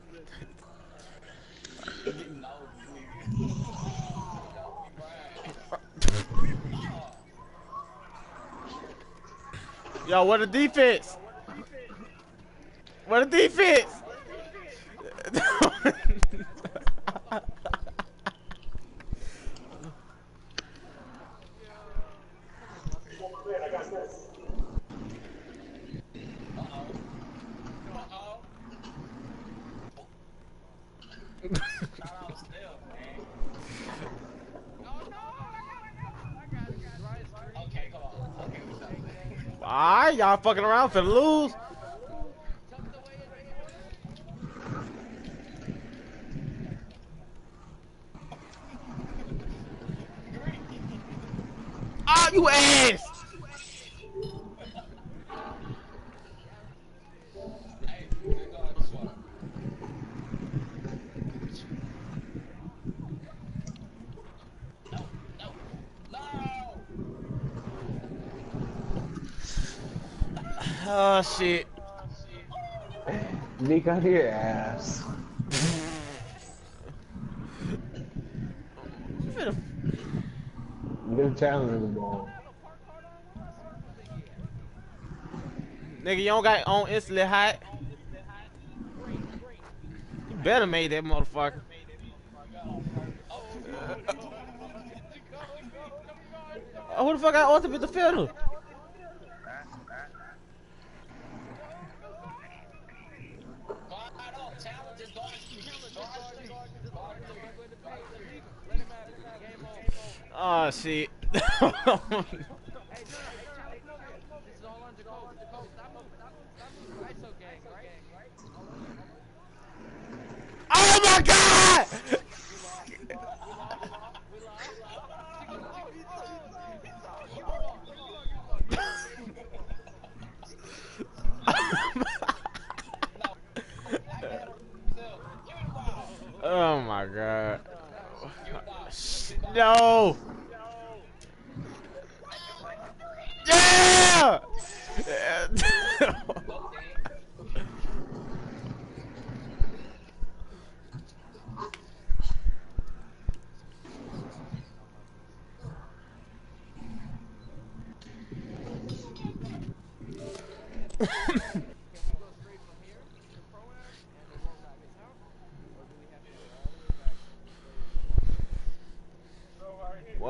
Yo, what a defense! What a defense! Alright, y'all fucking around for the lose. Ah, you ass! Oh shit. Nick out your ass. Get a challenge in the ball. Nigga, you don't got on instantly hot. You better make that motherfucker. Oh, who the fuck got ultimate defender? Oh shit. Oh my god! Oh my god. No! Yeah!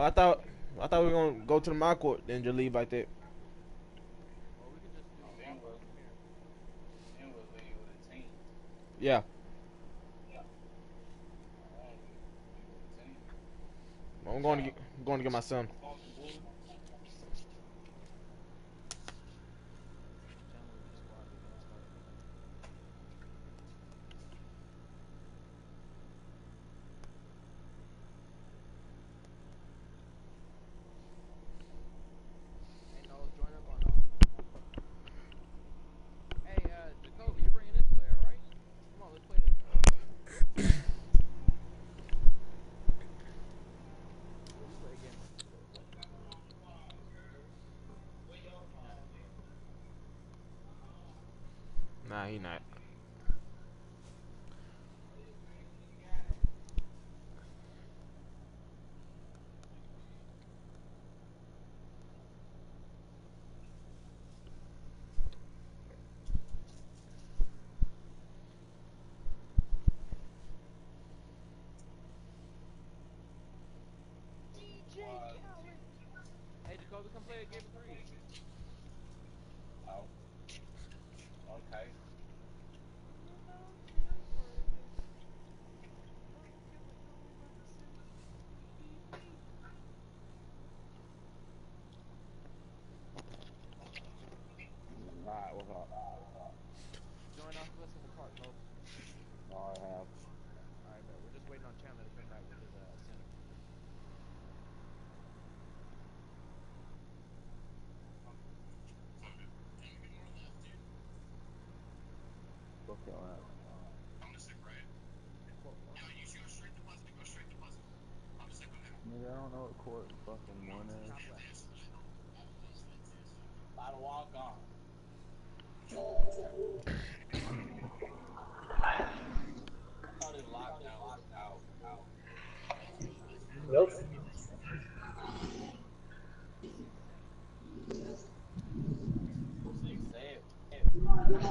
I thought I thought we were gonna go to the my court, then just leave like that. Or we could just do Then walk we'll, from here. then we'll leave with a team. Yeah. Alright, with a team. I'm going to get I'm going to get my son. Walking bull. Chandler with the squad, they're gonna start with them. Hey, Knowles, join up on them. Hey, uh, Jacoby, you're bringing this player, right? Come on, let's play this. Let's play again. Nah, he not. Hey, Jacoby, come play a game of three. Oh. Okay. Alright, what's up? Join us, let's in the park, Knowles. All I have. Alright, man, we're just waiting on Chandler to come back with his uh, center. Book your ass. Nigga, I don't know what court fucking one is. By the walk on. Thought it locked out, locked out, out. Nope. Six, seven.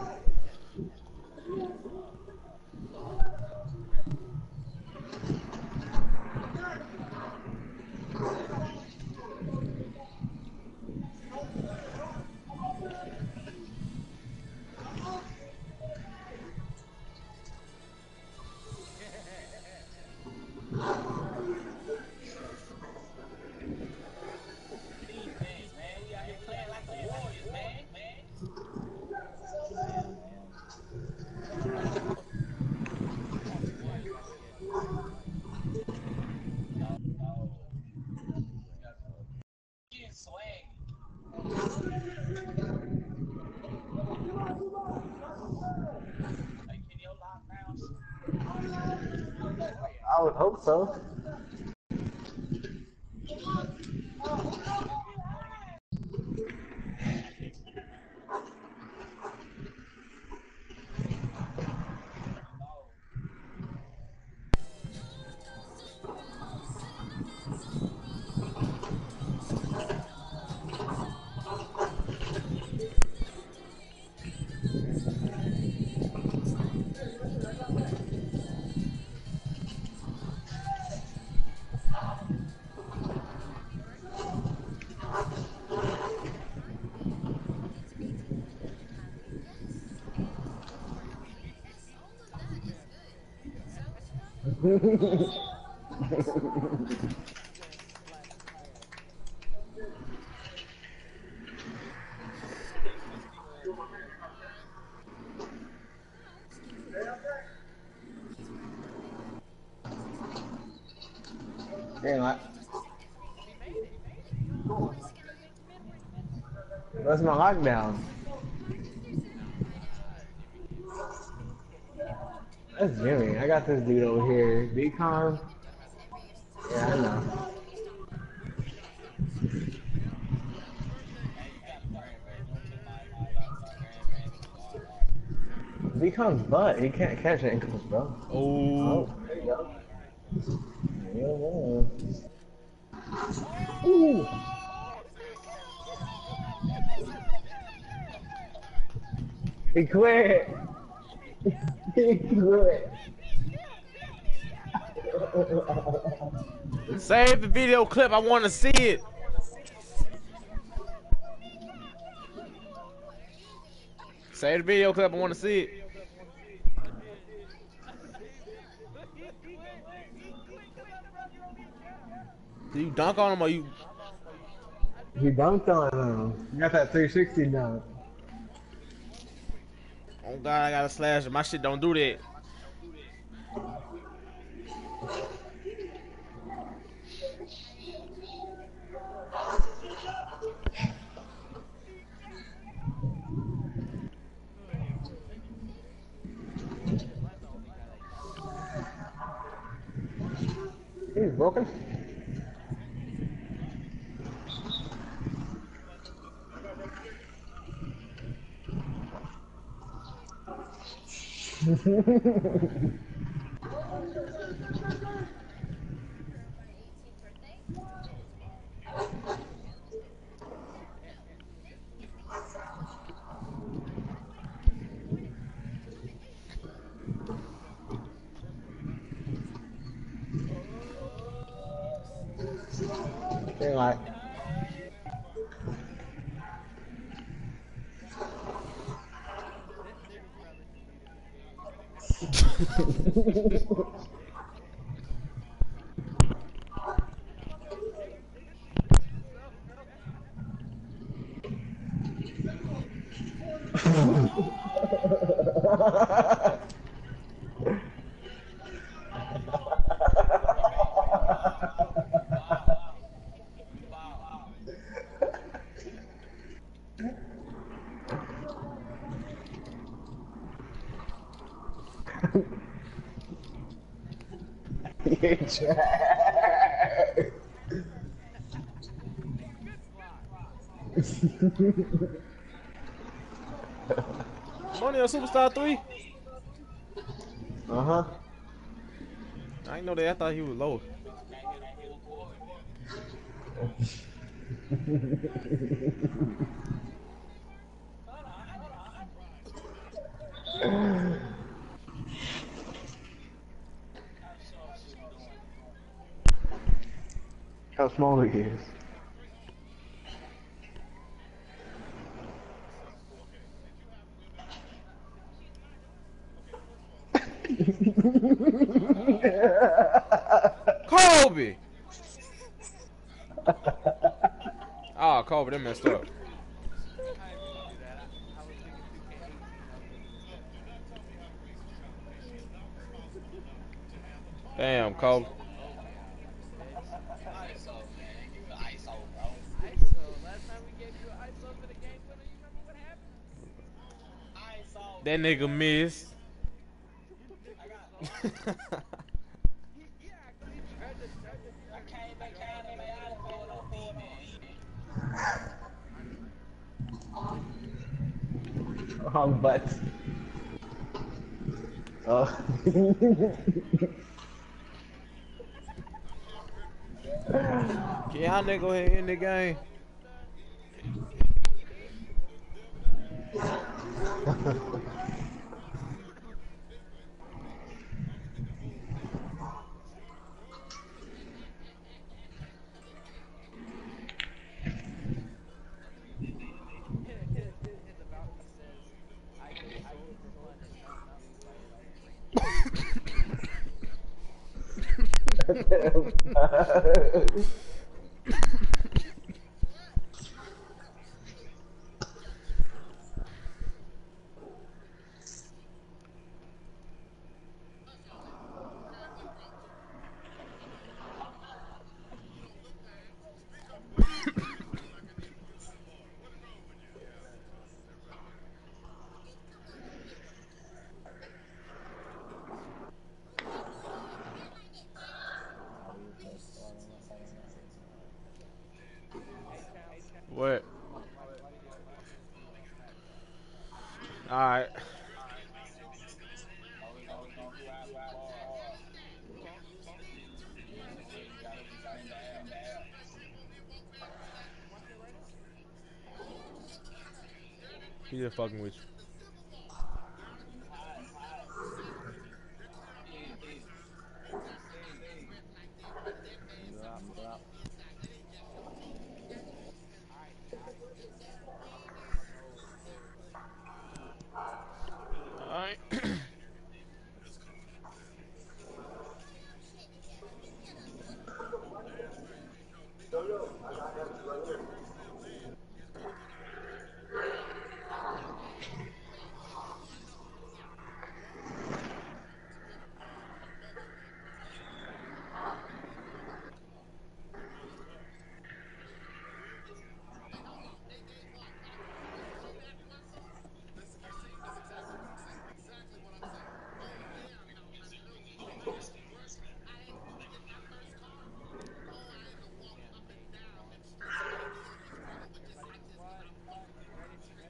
Defense, man. We out here playing like the Warriors, man. No, no. Getting swag. Like, can your lockdown? I would hope so. No. Damn, I, that's my lockdown. That's Jimmy. I got this dude over here. Becon. Yeah, I know. Becon's butt. He can't catch ankles, bro. Oh. Oh, there you go. Yeah, yeah. Ooh. He quit. He quit. Save the video clip. I want to see it. Save the video clip. I want to see it. Do you dunk on him or you? He dunked on him. He got that three sixty dunk. Oh God, I got a slasher. My shit don't do that. He's broken. They're like, you're trash. Money on Superstar three? Uh huh. I didn't know that. I thought he was low. How small he is. Kobe! Oh, Kobe, they messed up. Damn, Kobe. That nigga missed. Oh, but. Oh. Can y'all nigga go ahead and end the game? What? Alright. He just fucking with you.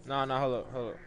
Nah, nah, hold up, hold up.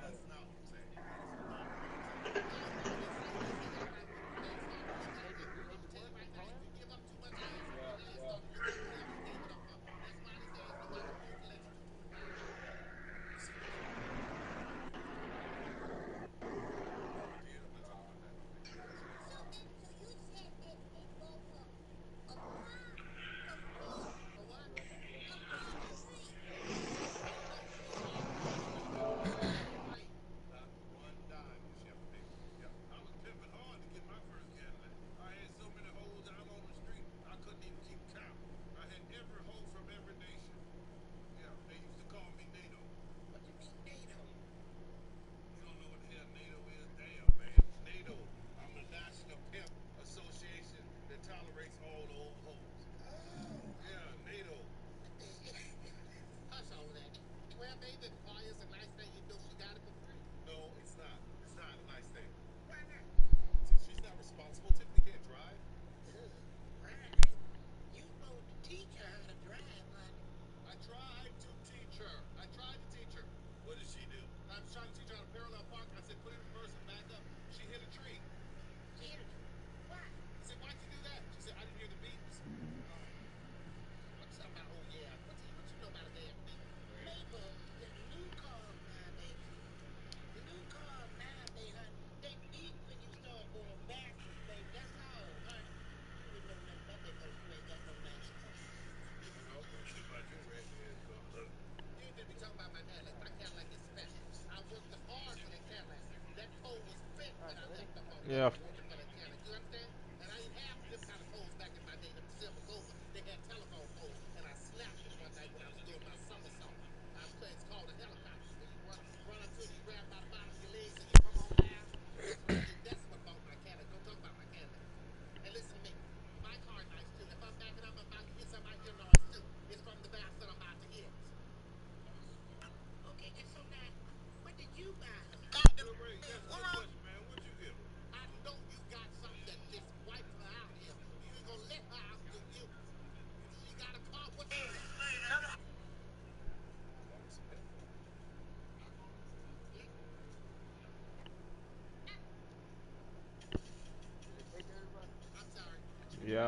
Yeah. Yeah.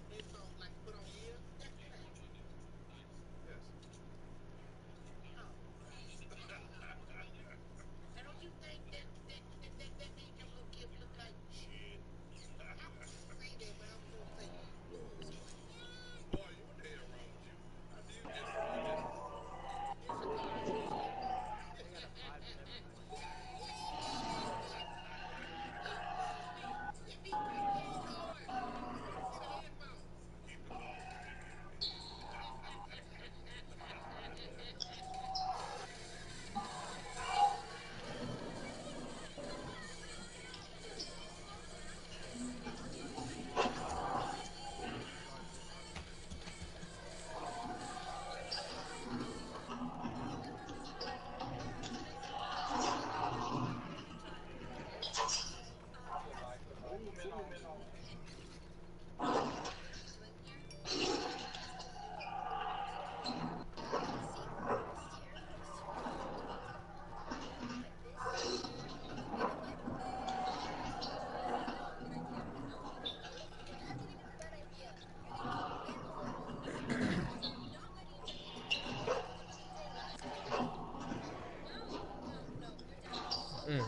Mm.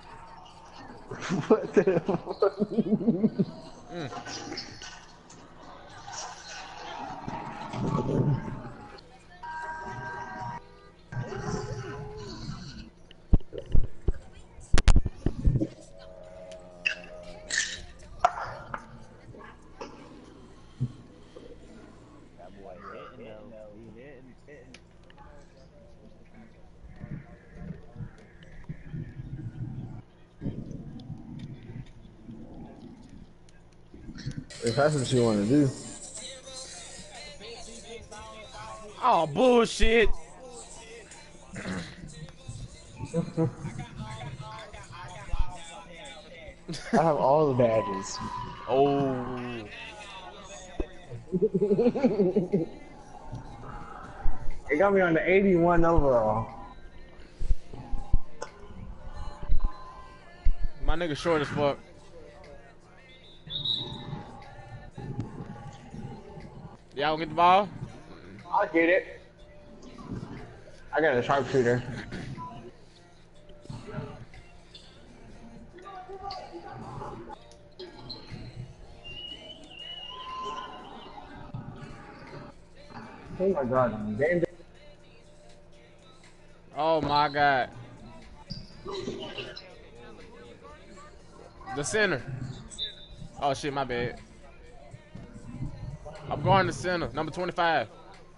What the fuck? Mm. That boy hitting though. He hitting. If that's what you want to do. Oh, bullshit. I have all the badges. Oh. It got me on the eighty-one overall. My nigga short as fuck. Y'all get the ball? I'll get it. I got a sharpshooter. Oh my god, damn. Oh my god. The center. Oh shit, my bad. I'm going to center, number twenty-five.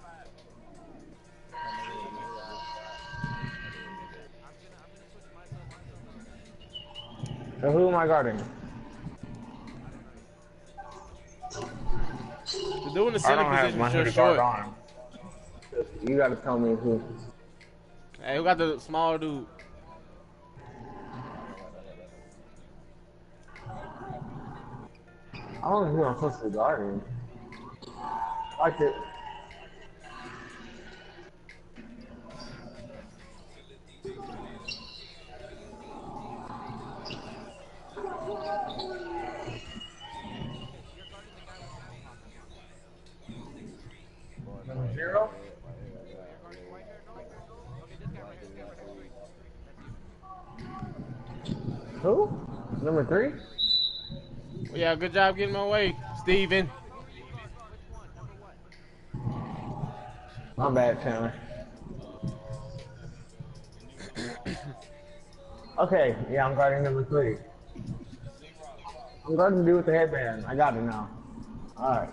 So who am I guarding? The dude in the I center don't have position my is hoodie just guard short. on. You gotta tell me who. Hey, who got the small dude? I don't know who I'm supposed to be guarding. Like it. Number zero? Who? Number three? Well, yeah, good job getting my way, Steven. My bad, Chandler. Okay, yeah, I'm guarding number three. I'm guarding the dude with the headband. I got it now. Alright.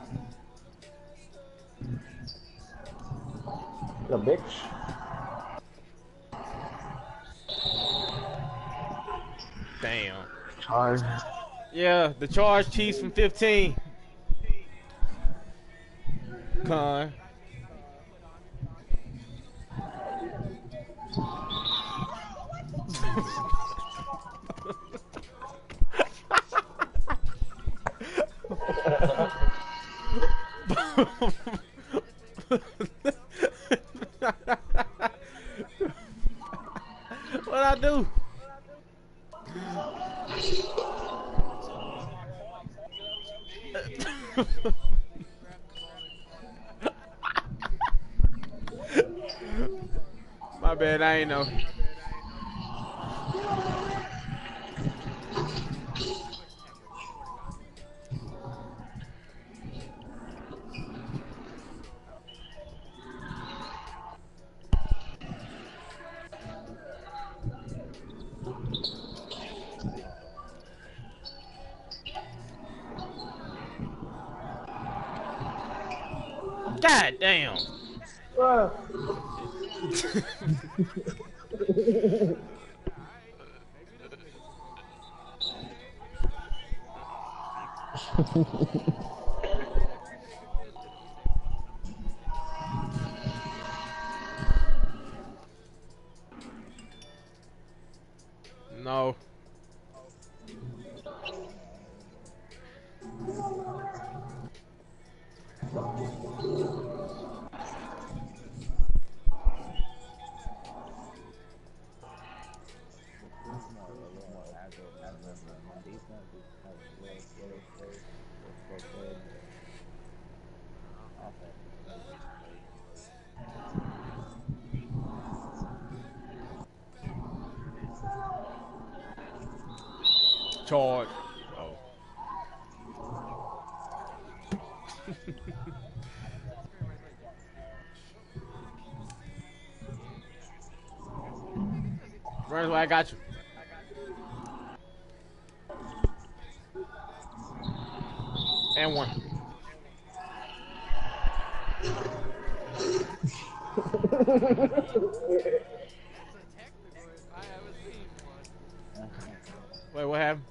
The bitch. Damn. Charge. Yeah, the charge Chiefs from fifteen. Con. What'd I do? My bad, I ain't know. God damn. Uh. No. Charge. Oh. Run away, I got you. And one. Wait, what happened?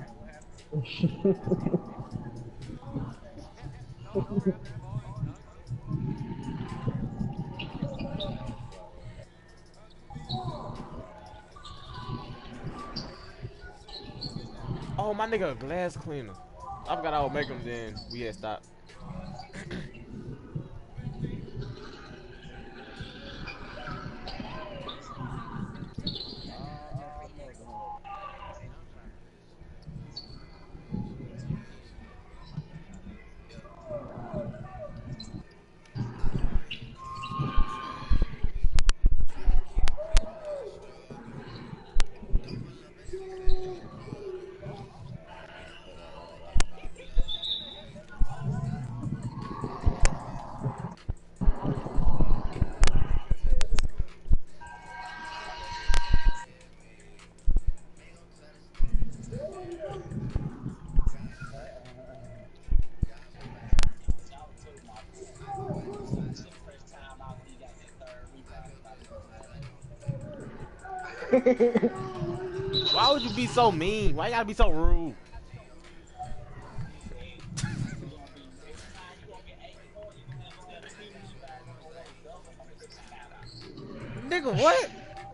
Oh, my nigga, a glass cleaner. I forgot I would make him then. We had stopped. Why would you be so mean? Why you gotta be so rude? Nigga, what?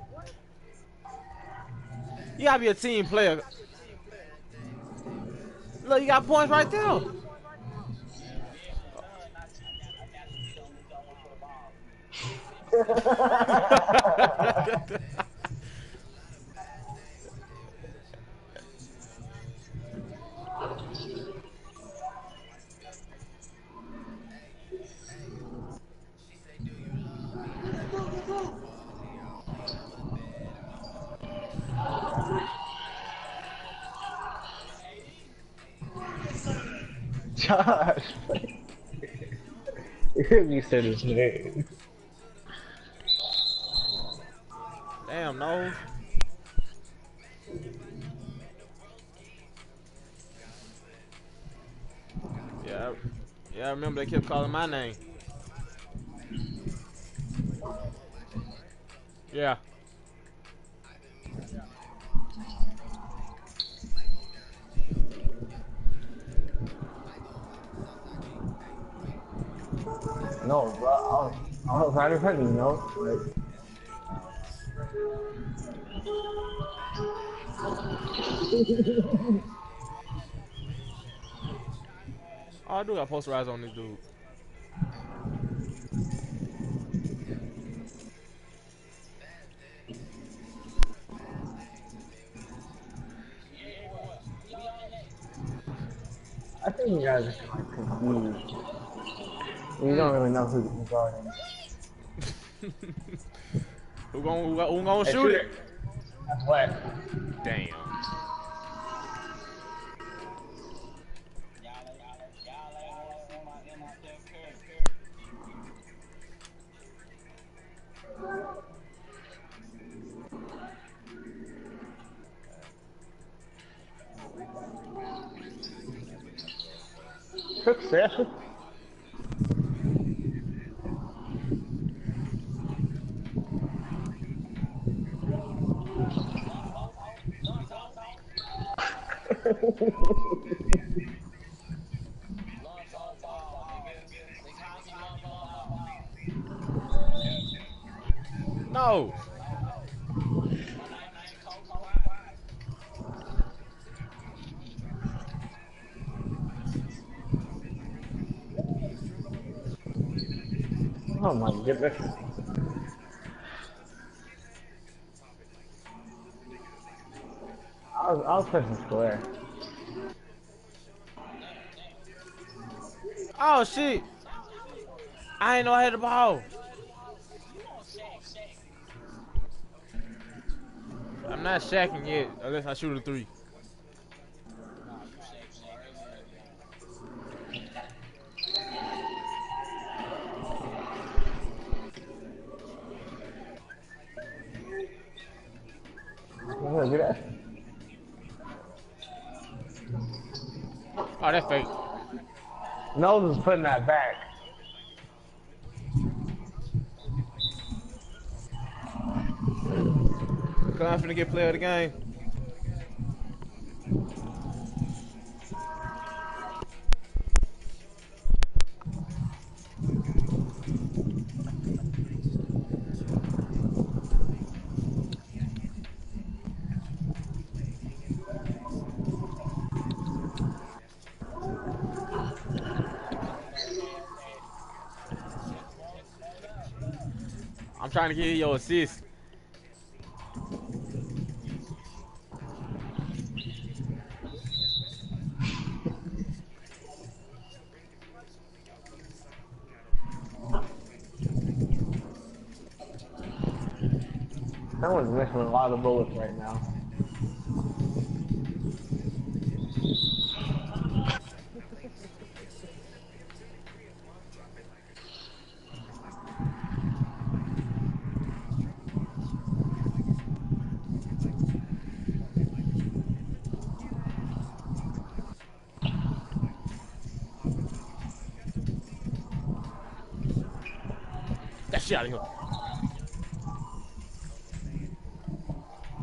You gotta be a team player. Look, you got points right there. Josh. You said his name. Damn, no. Yeah, yeah, I remember they kept calling my name. Yeah. No, bro. I was, I was right in front of you, know? Like, Oh, I do got posterize on this dude. I think you guys are like confused. You don't really know who who's guarding. Who gonna who, who gonna Hey, shoot shoot it? it. That's wet. Damn. Success. No. Oh my goodness. I was, I was pressing square. Oh shit. I ain't know I had the ball. I'm not shacking yet, unless I shoot a three. Look at that. Oh, that's fake. Nose is putting that back. Cause I'm finna get player of the game. I'm trying to get your assist. Someone's missing a lot of bullets right now. That shit out of here.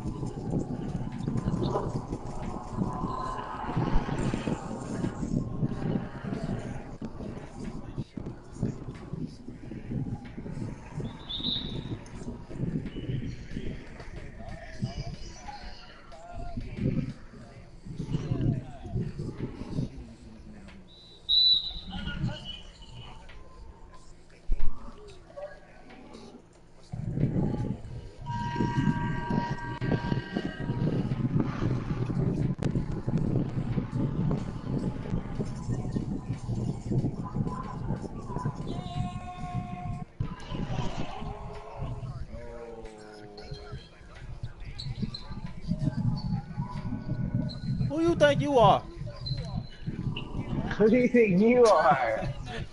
Who you think you are? Who do you think you are?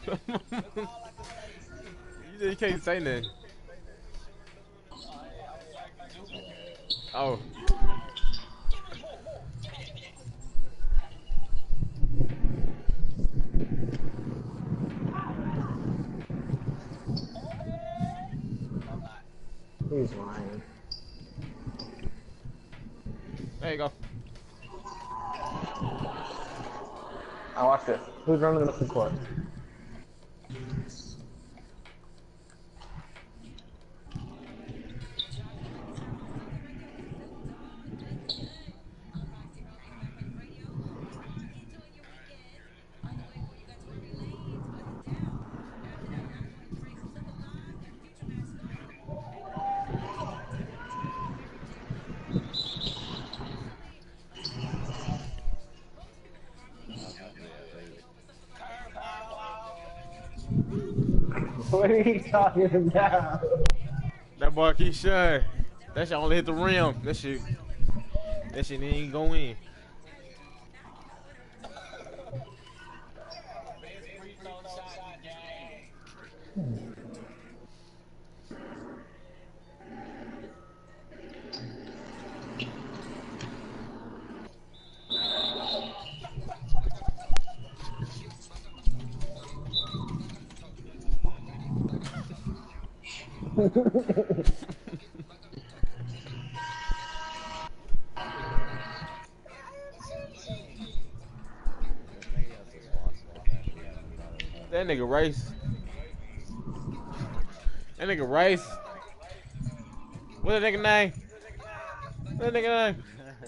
You just can't say nothing. Oh. He's lying. There you go. Now watch this. Who's running the food court? What are you talking about? That boy keep shy. That shit only hit the rim. That shit. That shit didn't even go in. That nigga Rice. That nigga Rice. What that nigga name? What that nigga name?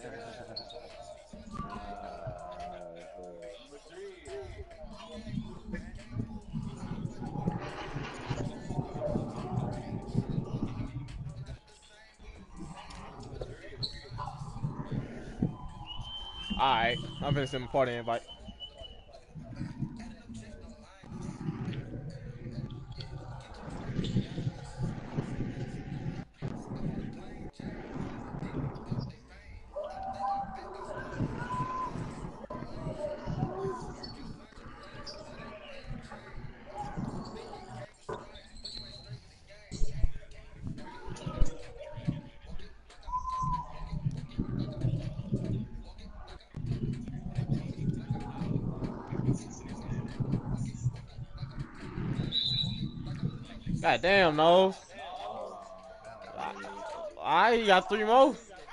Alright, I'm finna send a party invite. God damn, Nose. Alright, you got three more.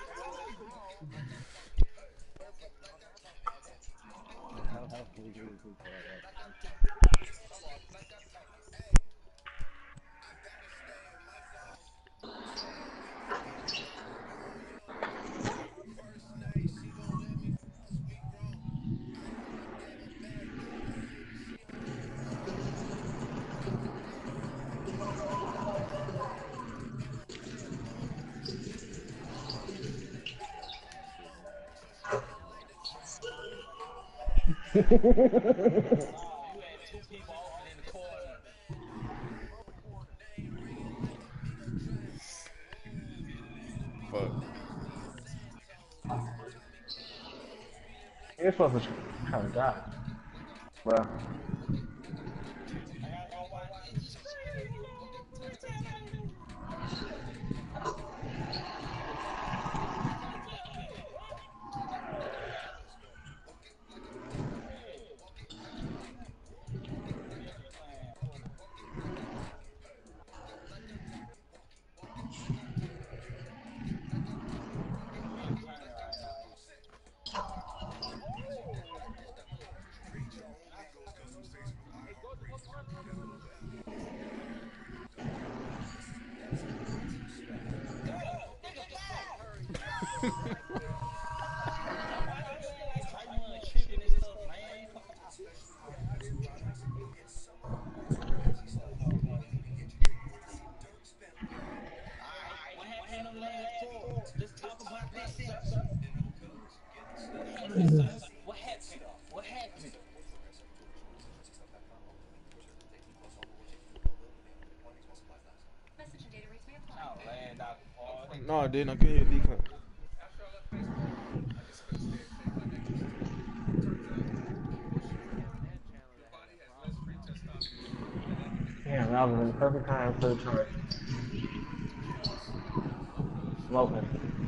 Fuck. You're supposed to try to die. Bro. What happened? What happened? No, I didn't. I couldn't hear decon. That was the perfect time for the charge. Smoking.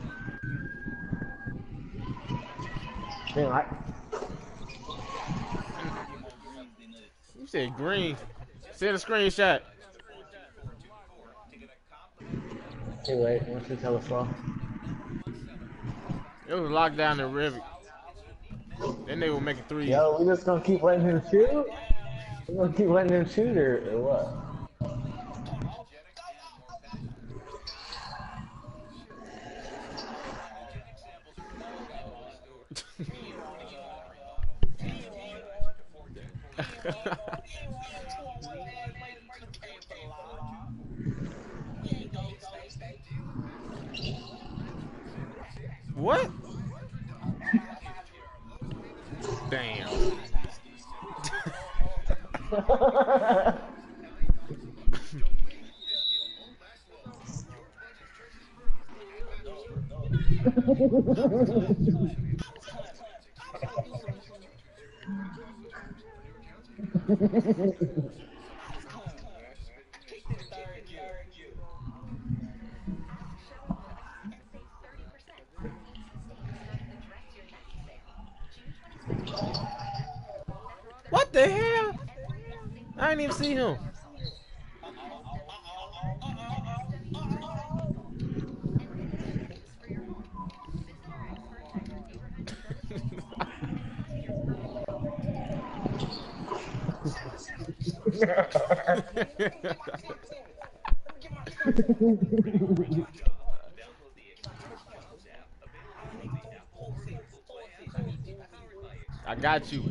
Green light. You said green. Send a screenshot. Hey, wait. Once you tell us slow. It was locked down in Rivik. Then they were making threes. Yo, we just gonna keep letting him shoot? We gonna keep letting him shoot or, or what? What? Damn. What the hell? I didn't even see him. I got you.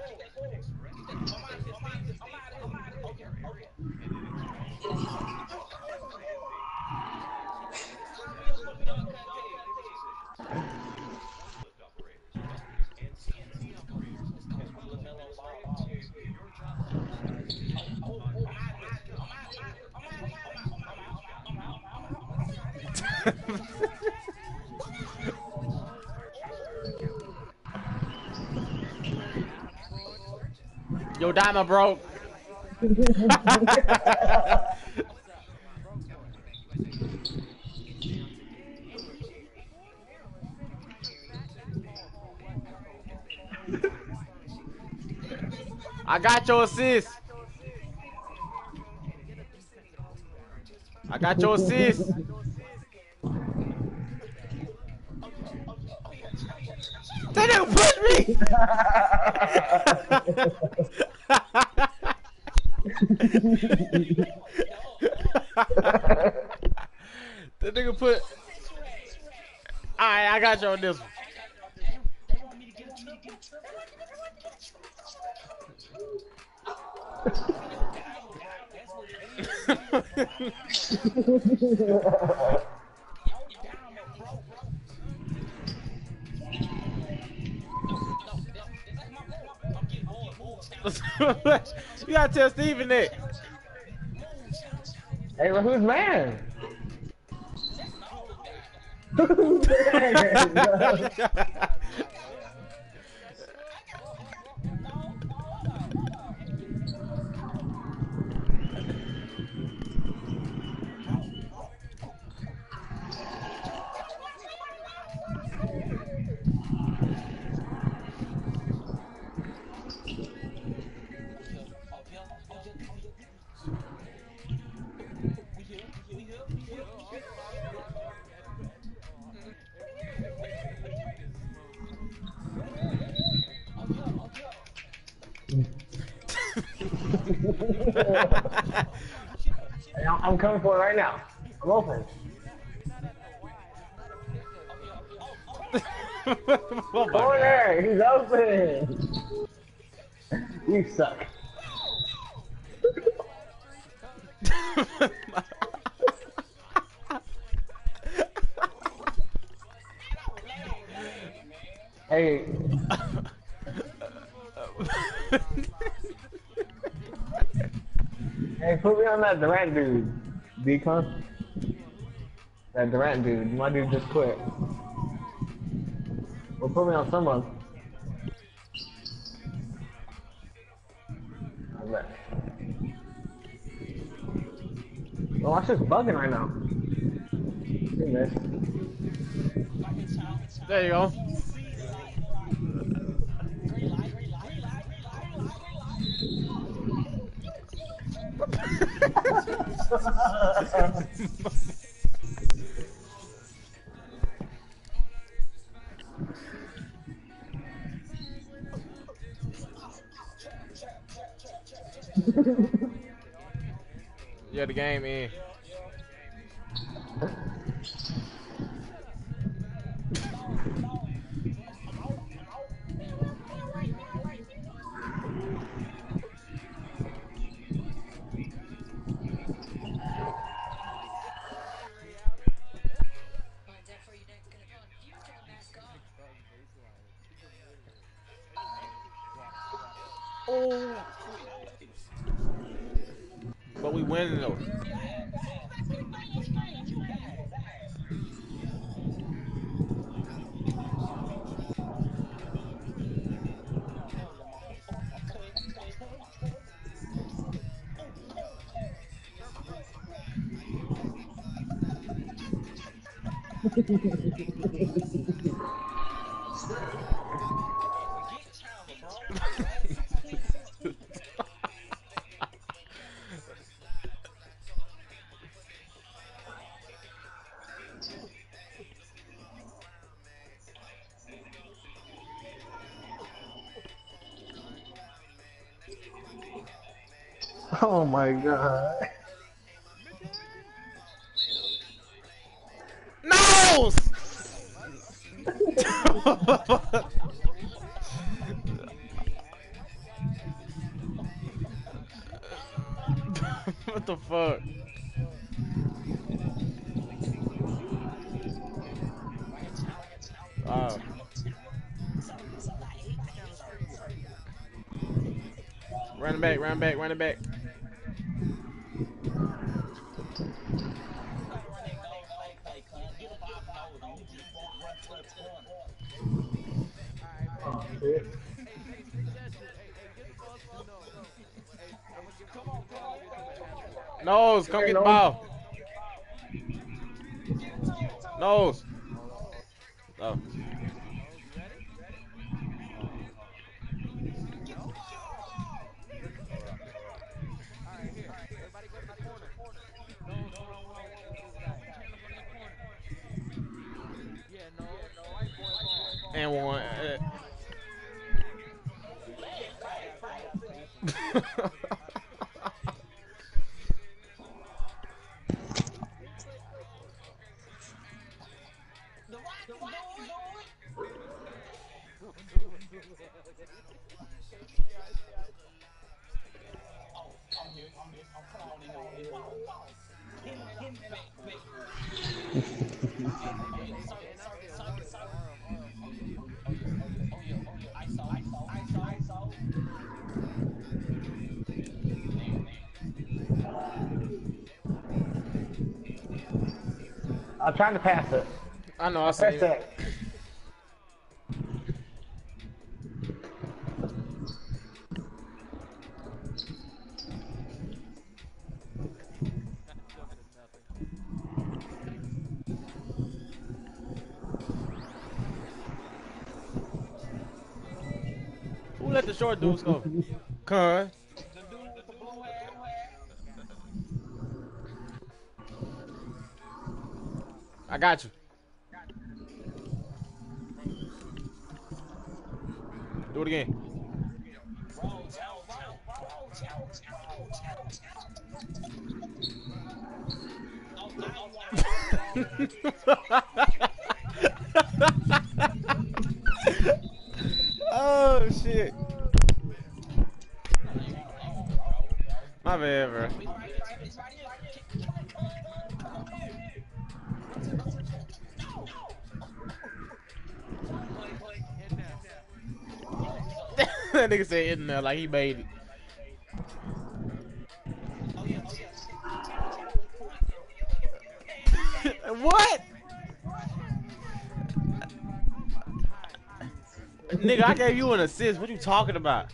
Yo, Diamond broke. I got your assist. I got your assist. That nigga pushed me. That nigga put. Alright, I got you on this one. You gotta tell Steven that. Hey, well, who's man? Hey, I'm, I'm coming for it right now. I'm open. Oh Go in there. He's open. You suck. Hey. Hey, put me on that Durant dude, Decon. That Durant dude. My dude just quit. Well, put me on someone. I bet. Oh, my shit's bugging right now. You missed. There you go. Yeah, the game in. Oh. But we winning though. Oh my god. No! What the fuck? Oh. Run back, run back, run back. Oh, shit. Nose, come get the ball. Nose. Oh. And one. I'm trying to pass it. I know, I see Press it. that. Who let the short dudes go? Cuz. I got you. Do it again. Oh shit. My bad, bro. That nigga said in there like he made it. What? Nigga, I gave you an assist. What you talking about?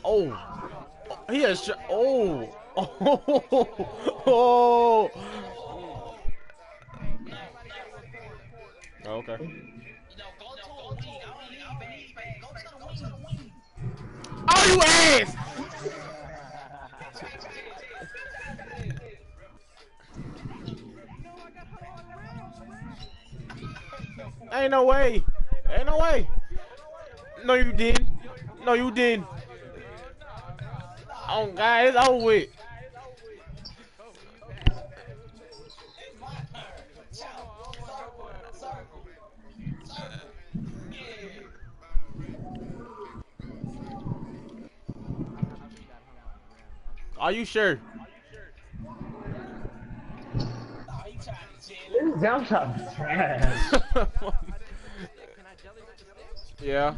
Oh, he has sh oh, oh, oh. Oh, okay. Oh, you ass! Ain't no way. Ain't no way. No, you didn't. No, you didn't. Oh, God, it's over with. Are you sure? This jump shot is trash. Yeah.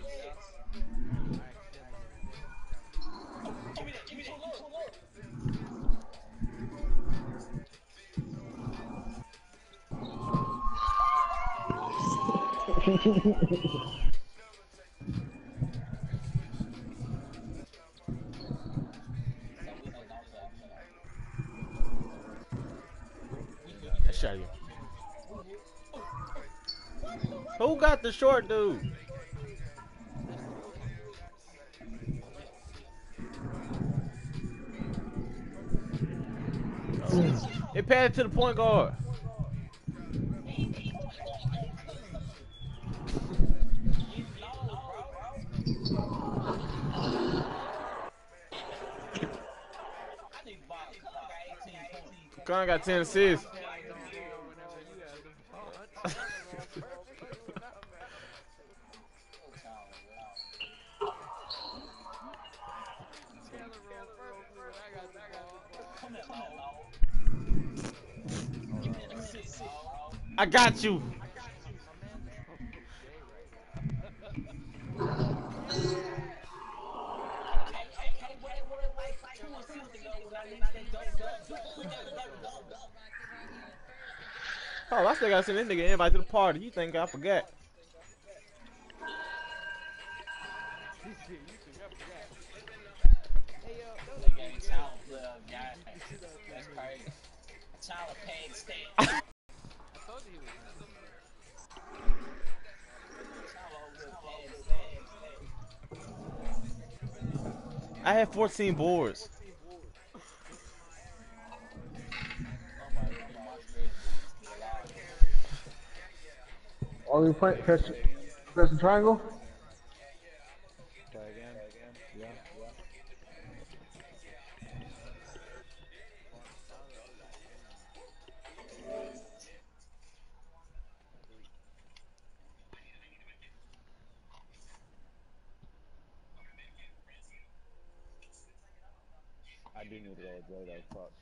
Shut you. Who got the short dude? It passed to the point guard. Con got ten assists. I got you. Oh, I still gotta send this nigga an invite to the party. You think I forgot? I had fourteen boards. Are we playing press, press the triangle? Try again. Yeah. I do need to go with Joe though. Fuck.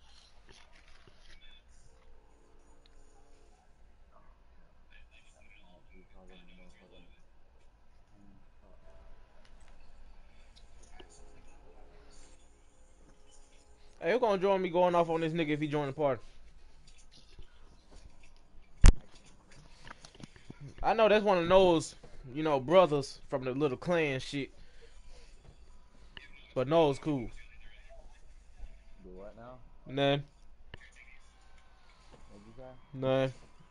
Hey, who gonna join me going off on this nigga if he join the party? I know that's one of those, you know, brothers from the little clan shit. But Noah's cool. Do what now? None. What'd you say? None.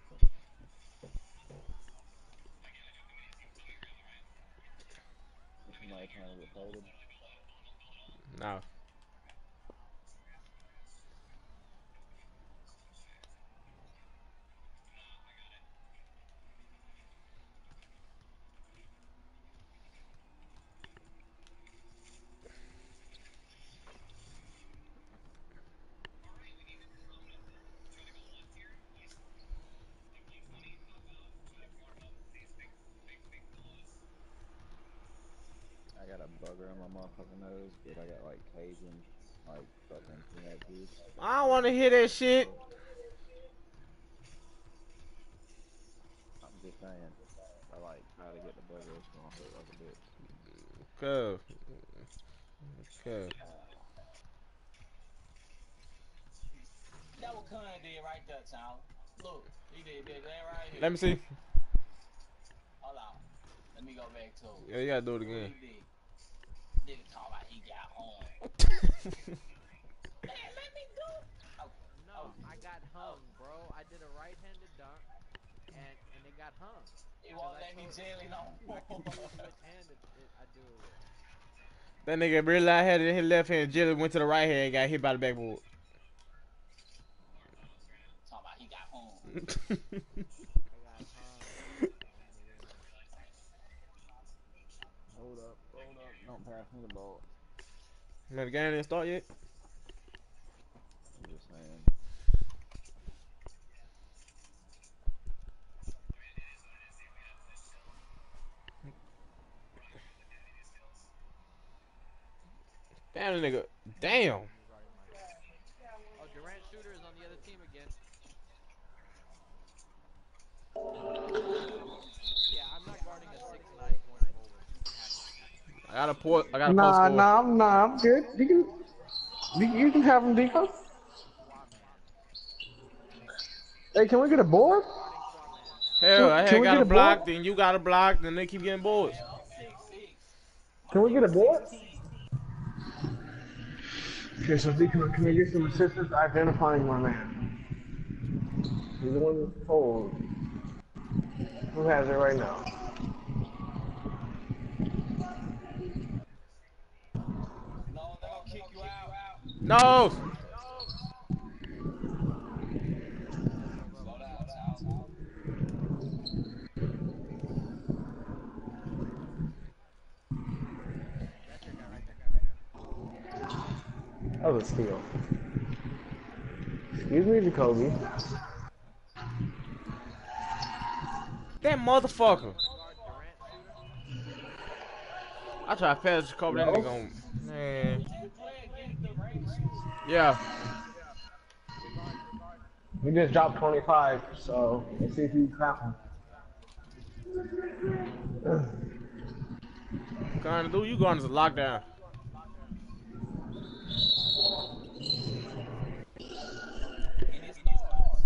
Somebody trying to get folded? No. I got a bugger in my motherfucking nose, but I got like Cajun, like fucking peanut juice. I don't want to hear that shit. I'm just saying, I like how to get the bugger, it's gonna hurt like a bitch. Cuz. Cuz. That what Cun did right there, child. Look, he did that right here. Let me see. Hold on. Let me go back to it. Yeah, you gotta do it again. Nigga talking about he got home. Man, let me do it. Oh, No, oh, I got hung, bro. I did a right-handed dunk, and and it got hung. it Because won't I let me told, jail it no I more. can choose which hand it, it, I do it with. That nigga realized had it in his left hand. Jelly went to the right hand and got hit by the backboard. Talking about he got home. I got hung. Hold up, hold up. Don't pass me the ball. Man, the game didn't start yet. I'm just saying. Damn, the nigga. Damn. Oh, Durant Shooter is on the other team again. Yeah, I'm not guarding a six nine point forward. I got a port. I got a post Nah, score. nah, nah, I'm good. You can, you, you can have him, Deco. Swatman. Hey, can we get a board? Guarding Swatman now. Hell, I Can, can had we got get a a block, board? then you got a block, then they keep getting boards. Man, I'm six six. Can we get a board? six ten. Okay, so Deco, can we get some assistance identifying my man? He's the one that's told. Who has it right now? No, they're gonna kick you out. No. Slow down, child. That's your guy right there. That was a steal. Excuse me, Jacoby. That motherfucker. Want to guard Durant Shooter? I try to pass Jacoby. That No. nigga on. Man. Did you play against the Raiders? Yeah. We just dropped twenty-five, so let's see if you count him. Kind of do you going to lockdown? And it starts.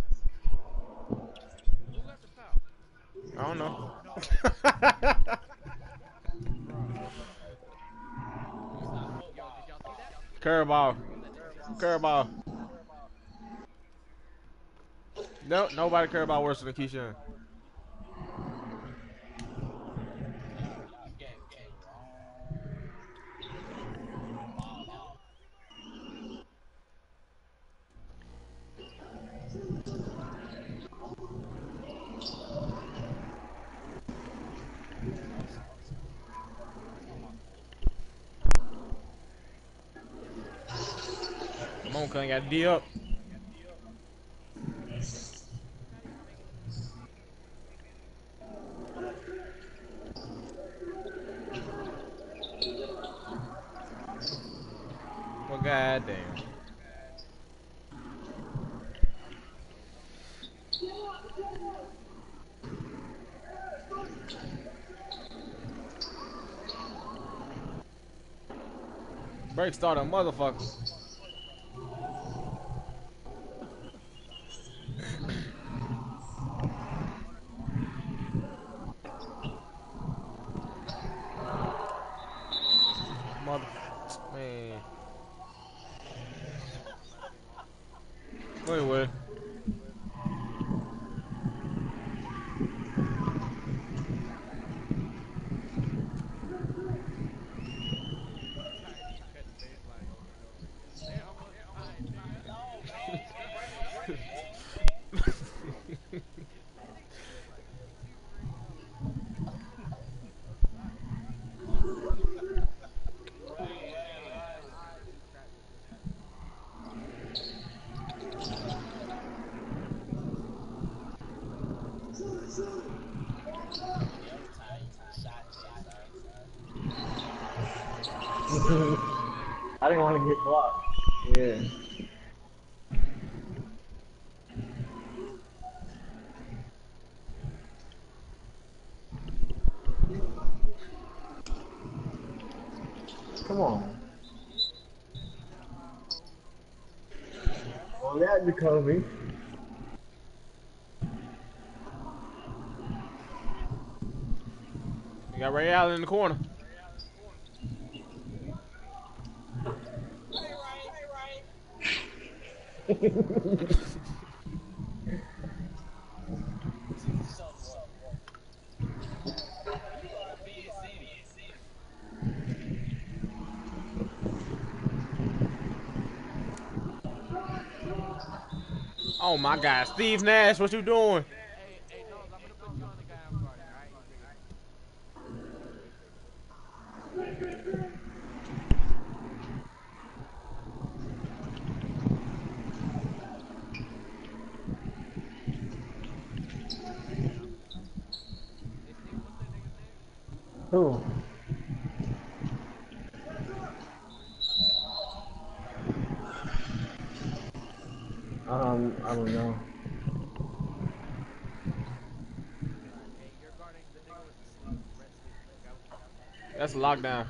Who got the foul? I don't know. Yo, did y'all see that? Curveball. Curveball. No, nobody care about worse than Keyshawn. Game, game. Come on, cuz got D up. Well, goddamn. Break starter, motherfucker. Mother, man. Anyway. They almost tied, nigga. No, man. Break, break, man. I didn't want to get blocked. Yeah. Come on. Well, that Jacoby. You got Ray Allen in the corner. Oh my God, Steve Nash, what you doing? Hey, hey, no, I'm gonna put you on the guy I'm guarding, alright? Hey, Steve, what's that nigga's name? Who? Um, I don't know. Alright, hey, you're guarding the nigga with the sleeve, red sleeve. The guy with the sleeve. That's a lockdown.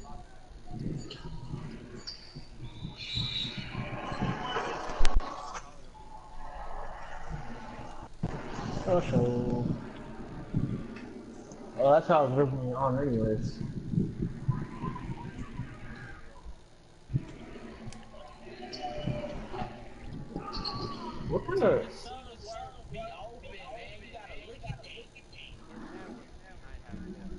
Oh, so. Well, that's how I was ripping it on, anyways. What kind of? Be open, man. You gotta look at that. His hammer. I ain't having that.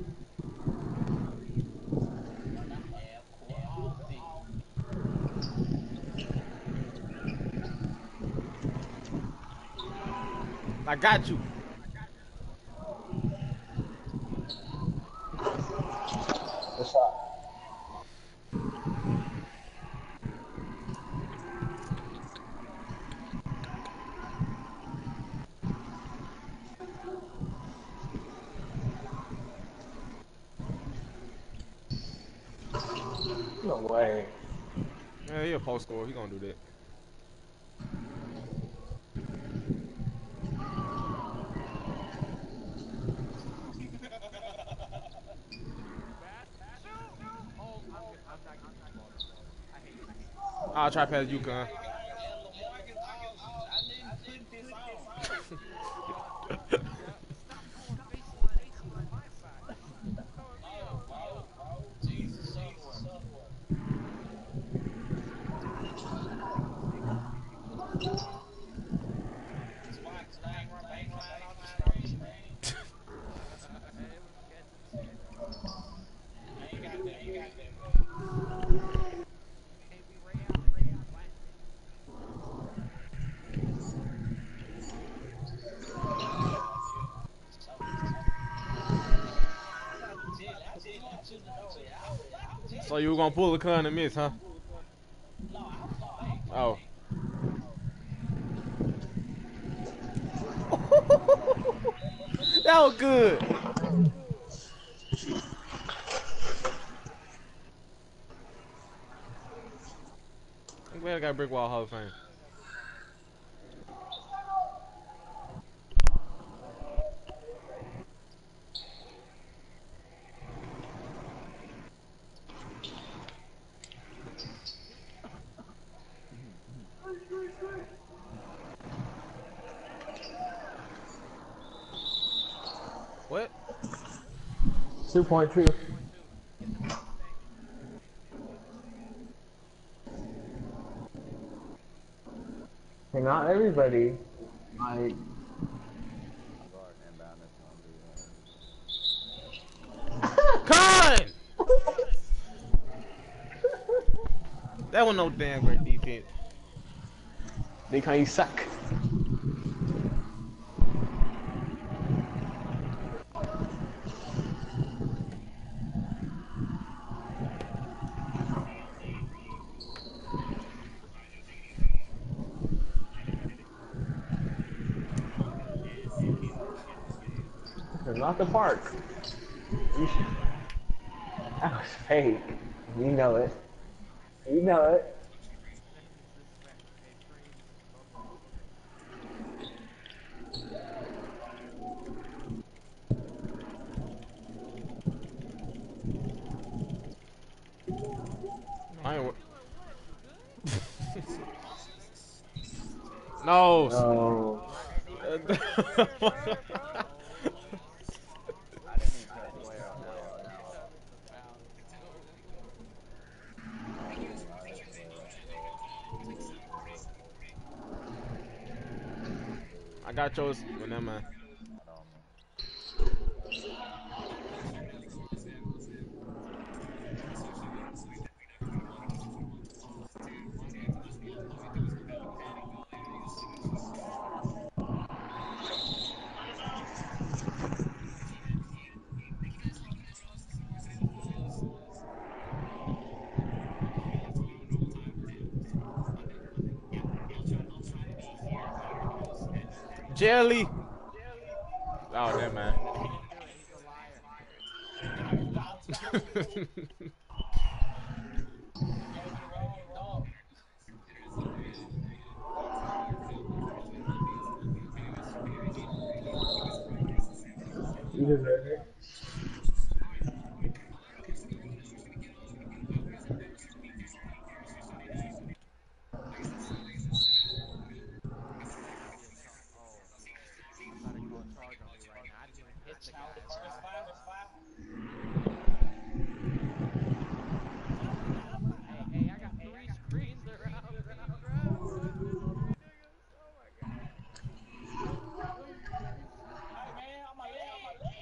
I got you. What's up? No way. Yeah, he a post scorer. He gonna do that. Oh, I'm good. I'm not getting this ball no more. I hate this. I'll try pass you, Con. Yeah, stop going baseline and come on my side. Throwing me off. Hey, let me catch it. Hey, we Ray Allen. What? So you were gonna pull the Con and miss, huh? Oh. That was good. I'm glad I got Brick Wall Hall of Fame. What? two point two. Hey, not everybody. Like, Guard inbound is gonna be. Con! That was no damn great defense. they kind of suck. Not the park. You should... That was fake. You know it. You know it. I ain't. No. No. I didn't even press play on that one. I got yours. Well, never mind. Jelly. Oh, that man. You deserve it. Hey, I got three screens around me, bro. Oh my god. Hey man, on my leg,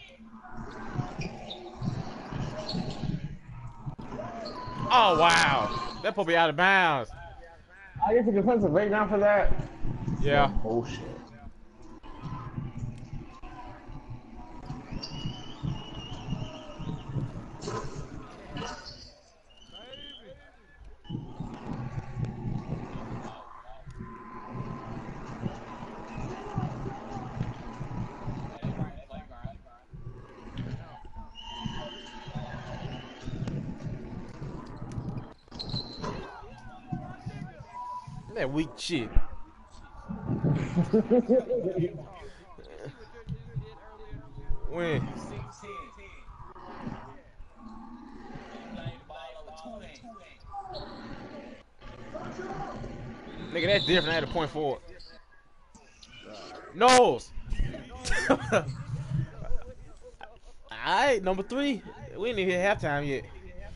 on my leg. Oh wow, that put me out of bounds. I get the defensive breakdown for that. Yeah. That's bullshit. That weak shit. When? Nigga, that's different. I had a point forward. Nose. Alright, number three. We ain't even hit halftime yet.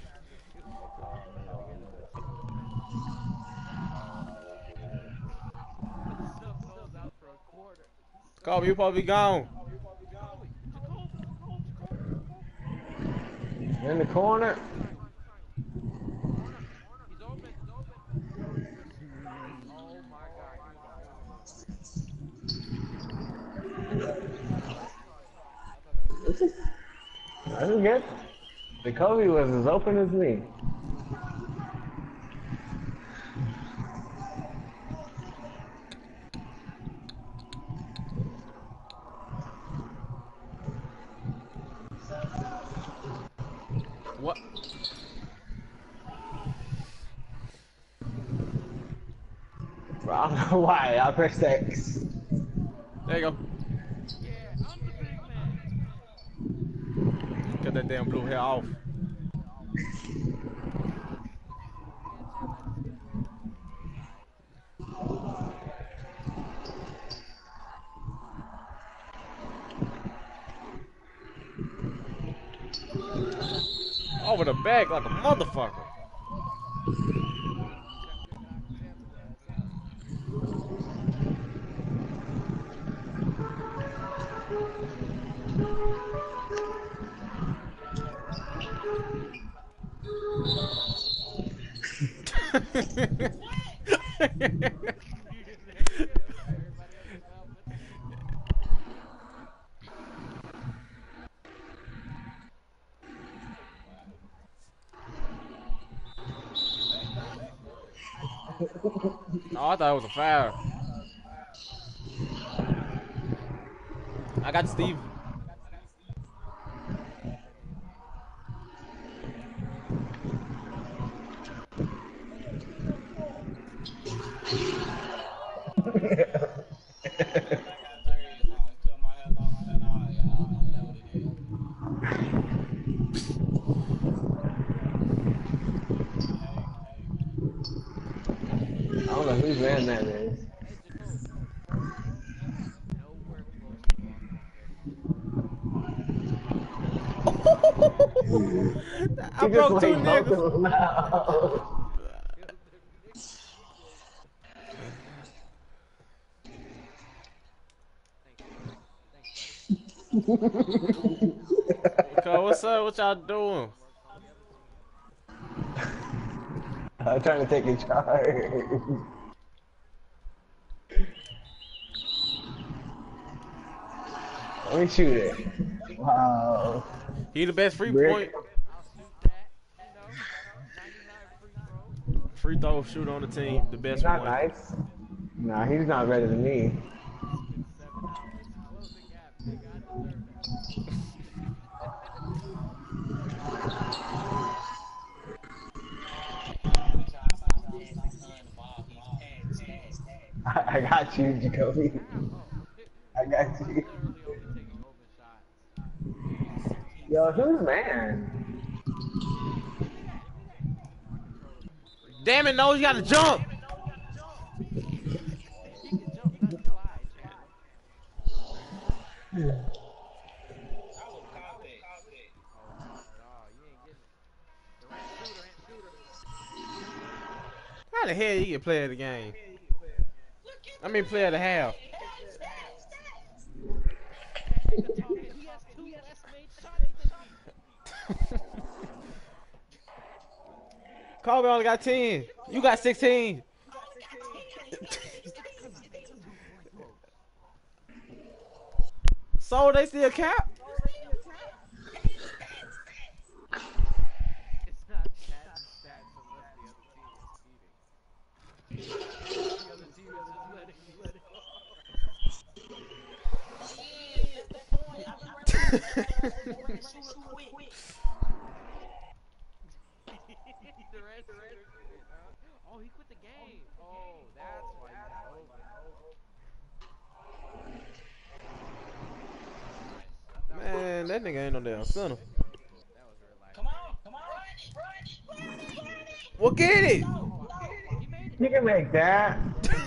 Kobe, you probably gone. In the corner. He's open. Oh my god. That's good. The Kobe was as open as me. What? Bro, I don't know why. I pressed X. There you go. Yeah, I'm the big man. Cut that damn blue hair off. Over the back like a motherfucker. Oh, I thought it was a foul. I got Steve. I don't know whose man that is. I broke two niggas. Okay, what's up? What y'all doing? I'm trying to take a charge. Let me shoot it. Wow. He the best free Brick. point, I'll shoot that. You know, ninety-nine free throws. free throw shooter on the team. The He's best not one. nice. Nah, he's not better than me. Seven hours. Close the gap, nigga. I deserve I, I got you, Jacoby. that. I got you. Literally only taking open shots. Yo, who's man? Damn it, no, you gotta jump. He can jump, not fly, Chad. I was confident. Oh, you ain't getting it. Durant shooter, Durant shooter. How the hell you get player of the game? I mean, player of the half. He has two less made shots than me. Kobe only got ten. You got sixteen. So they still cap? It's not stats, stats unless the other team is cheating. The other team is just letting you let it Durant, Durant, huh? Oh, he quit the game. Oh, that's why he's not over. Man, that nigga ain't no damn center. That was relaxing. Come on, come on, run it, run it, run it. Well, get it. He made it. You can make that.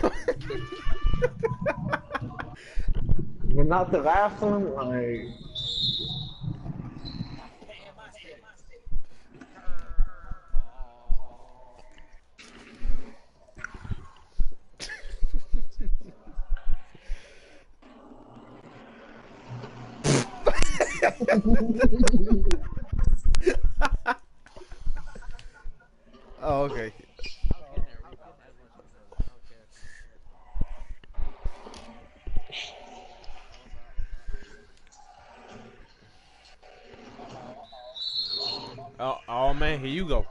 But not the last one, like. Oh, okay. Oh, oh man, here you go.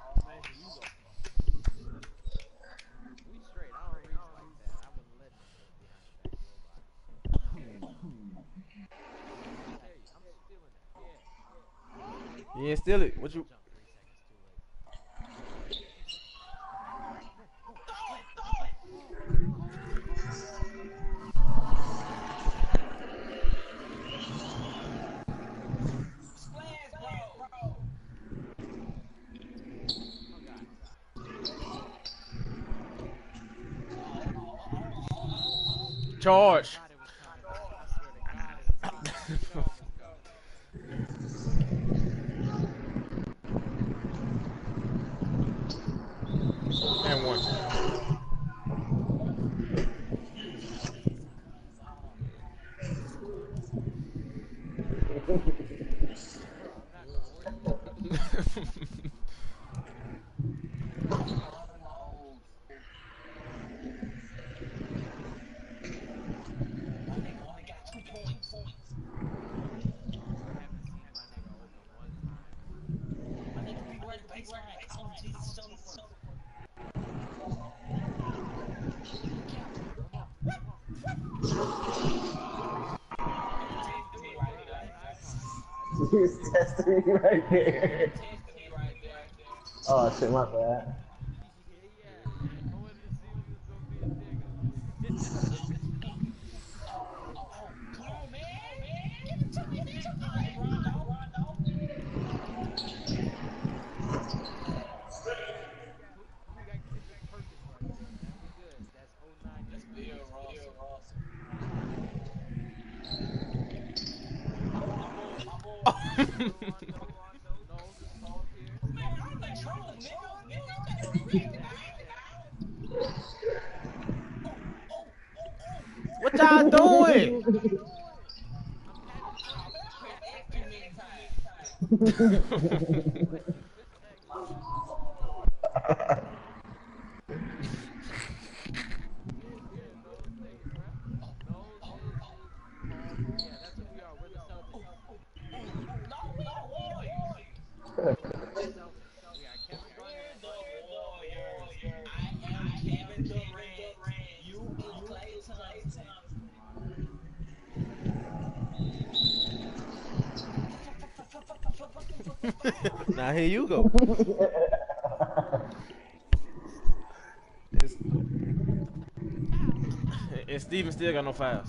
We straight. I don't reach like that. I wouldn't let him go behind that robot. Hey, I'm stealing that. Yeah. You ain't steal it. What you? Jump three seconds too late. Charge. God, it was coming. I swear to God, it was coming. And one. He was testing me right there. Oh shit, my bad. What y'all doing? Yeah, that's what we are. We're the Celtics. No, we are warriors. Celtics. We got Kevin We're Garnett. the warriors. I am Kevin Durant. You are Klay Thompson. Now here you go. It's, and Steven still got no fouls.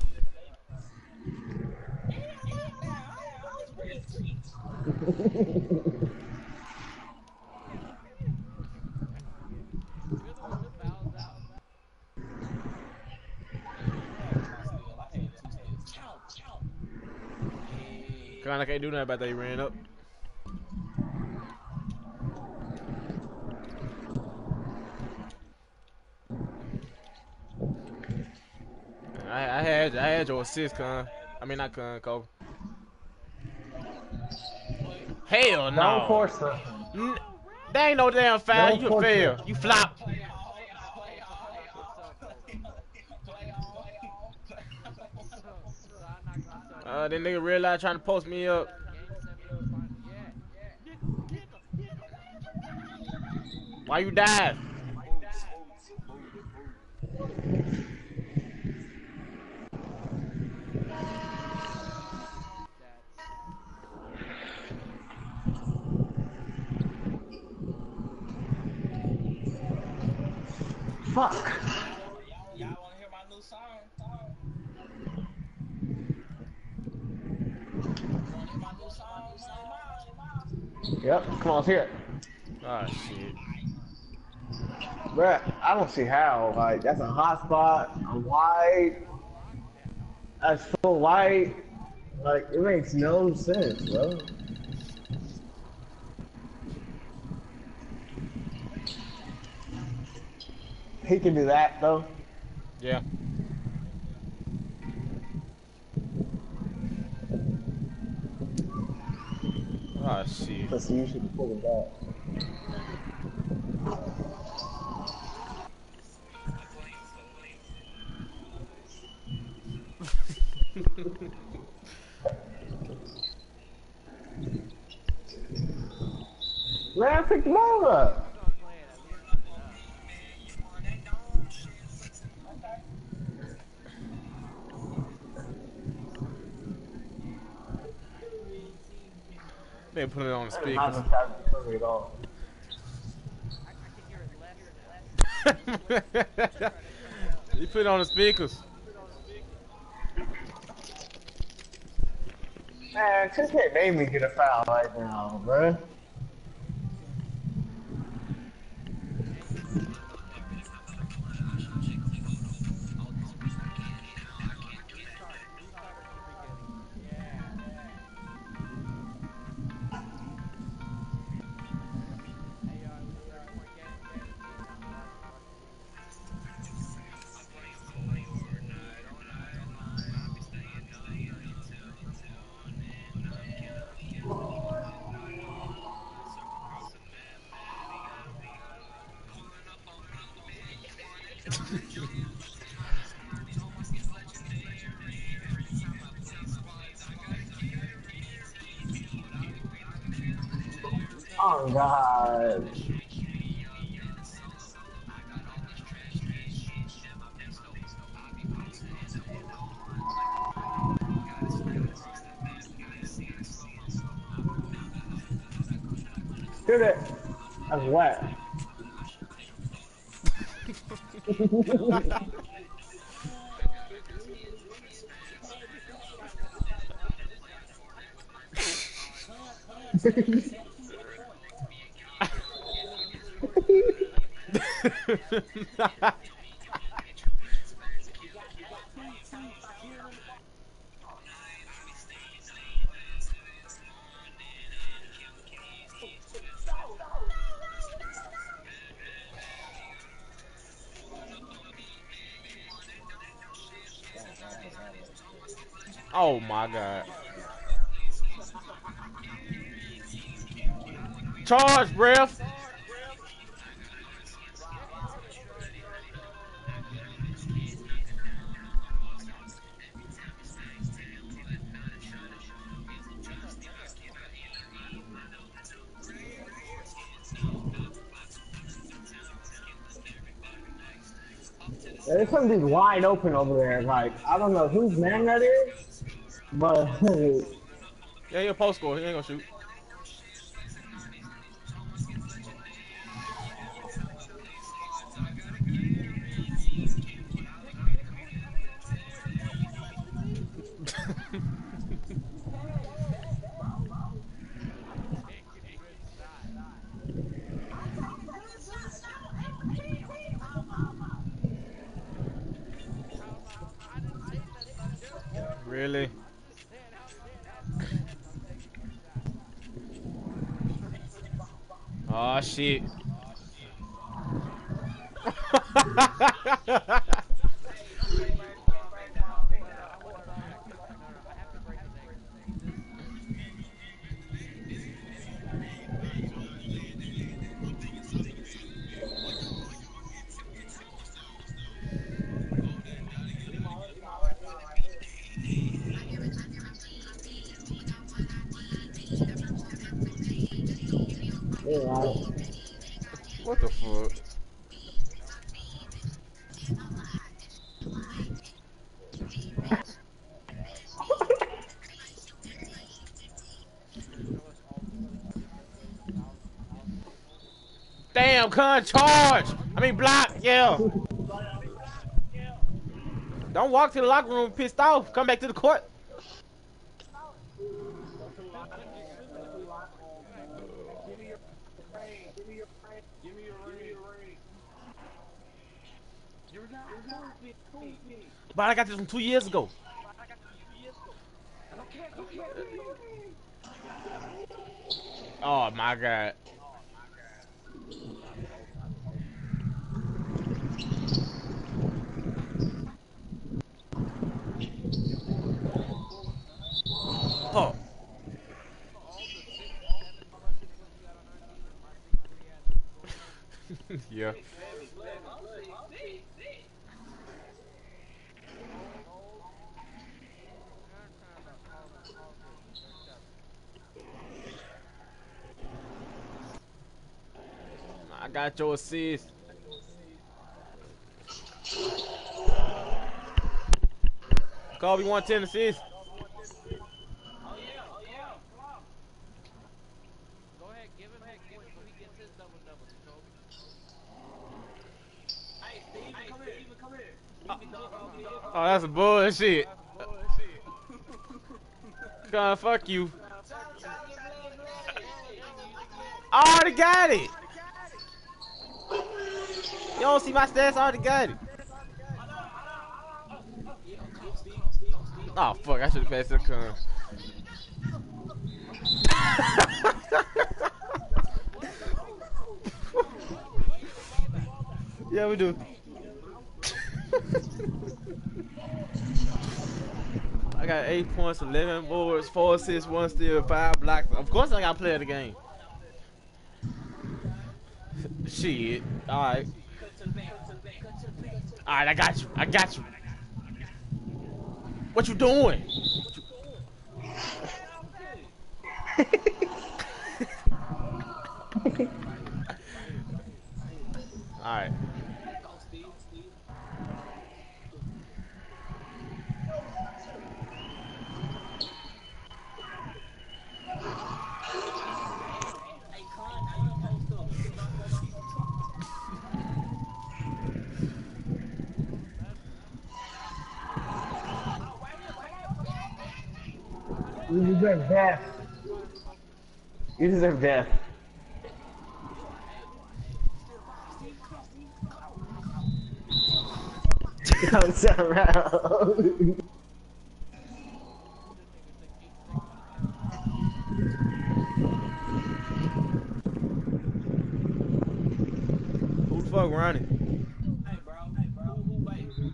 Kinda can't do nothing about that. He ran up. I, I had I had your assist, Con. I mean not Con, Kobe. Hell no. Don't force it. N That ain't no damn foul. Don't You a force fail. it. You flop. Uh, that nigga realized trying to post me up. Why you dive? Fuck. Y'all wanna hear my new song? Wanna hear my new song? Yep, come on, let's hear it. Oh shit. Bruh, I don't see how. Like, that's a hot spot. I'm wide. That's so wide. Like, it makes no sense, bro. He can do that, though. Yeah. Oh shit. Let's see, you should pull it back. Man, pick the ball up. They put it on the Not speakers. gonna try to cover it all. You put it on the speakers. Man, two K made me get a foul right now, bruh. Oh God. Shoot it. That's wet. Oh my God. Charge, bruh. Yeah, there's something wide open over there. Like, I don't know whose man that is, but Yeah, he'll post score. He ain't gonna shoot. Really? Oh shit. yeah. What the fuck? Damn, con charge. I mean block, yeah. Don't walk to the locker room pissed off. Come back to the court. But I got this from two years ago. Oh my god. Oh. Yeah. I got your assist. Kobe one ten assists. Go ahead, give him that point so he gets his double double, Jacoby. Hey, Steven, come here. Steven, come here. Steven, dog, dog, dog. Oh, that's bullshit. God, fuck you. I already got it. You don't see my stats? I already got it. Oh fuck! I should have passed the con. Yeah, we do. I got eight points, eleven boards, four assists, one steal, five blocks. Of course, I got to play the game. Shit. All right. All right, I got you. I got you. What you doing? All right. You deserve death. You deserve death. Comes around. Who the fuck running? Hey, bro. Hey, bro. Who wait? Who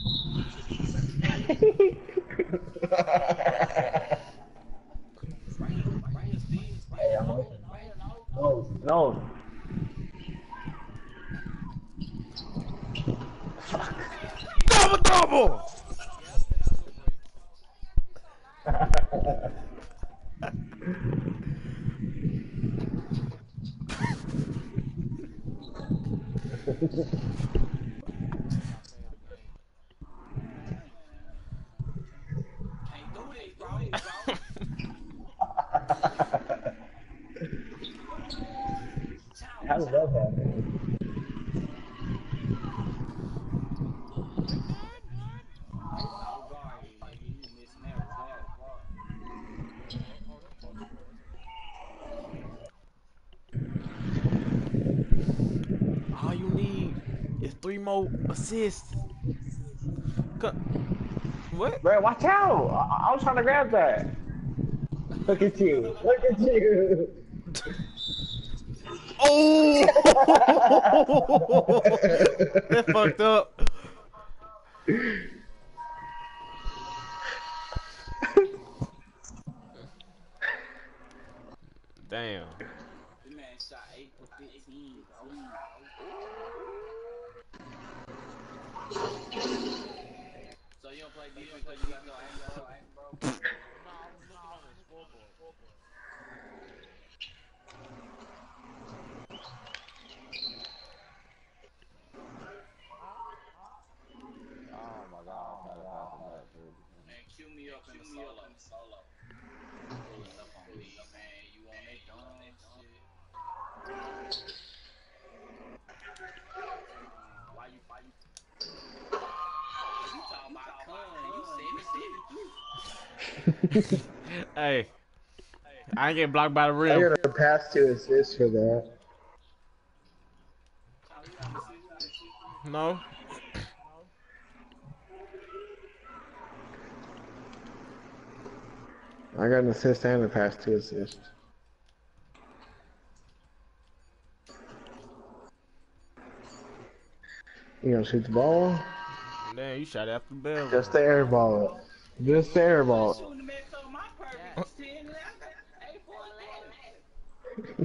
wait? Hey, I'm oh, double double. Yep, that's good for you. My favorite game. Can't do this, bro. How did that happen? Rickon? No guarding, nigga. You missing that regardless. Oh, oh, no, oh, no, oh, it's okay. All you need is three more assists. Co- What? Bro, watch out! I, I was trying to grab that. Look at you! Look at you! Oh! That fucked up. Damn. This man shot eight for fifteen, bro. So you don't play defense because you got no aim, bro? No, I was looking on the scoreboard. Oh my god, I tried to pass it back, dude. Man, cue me up in the solo. solo. Pulling up on me, man. You on that dumb shit. Why you, why you? You talking about Cun, you seven, seven, Hey. I ain't get blocked by the I rim. got a pass to assist for that. No. I got an assist and a pass to assist. You gonna shoot the ball? Damn, you shot after the bell. Just the air ball. Just the air ball. shooting the man so my purpose. ten, I got eight for eleven.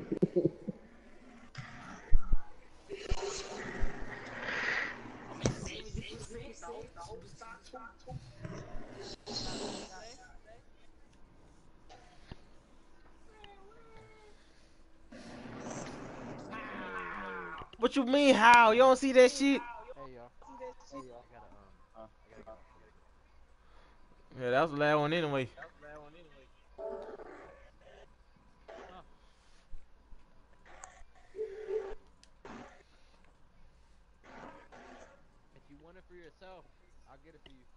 I'm at seventy percent, though. Stop, stop, stop. What you mean, how? You don't see that shit? Hey, y'all. I gotta, um, I gotta go. Yeah, that was the last one anyway. If you want it for yourself, I'll get it for you.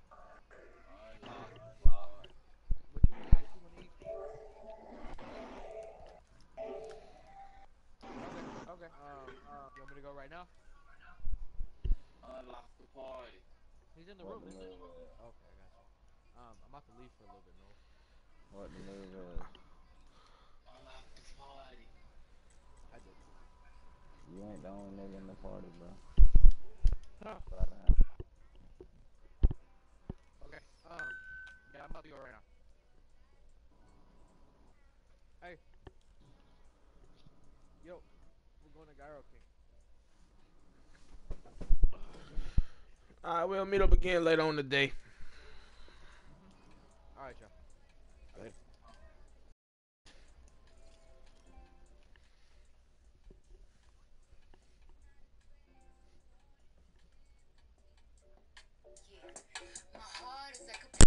What you, what you want to eat? Okay, okay. Um, uh, you want me to go right now? Unlock the party. He's in the room, isn't he? Okay, I got you. Um, I'm about to leave for a little bit, no? What the move is? Unlock the party. I did. You ain't the only nigga in the party, bro. Huh. But, uh, Okay, um, yeah, I'm about to go right now. Hey. Yo, we're going to Gyro King. Alright, we'll meet up again later on today. Mm-hmm. Alright, y'all. Later. My heart is like a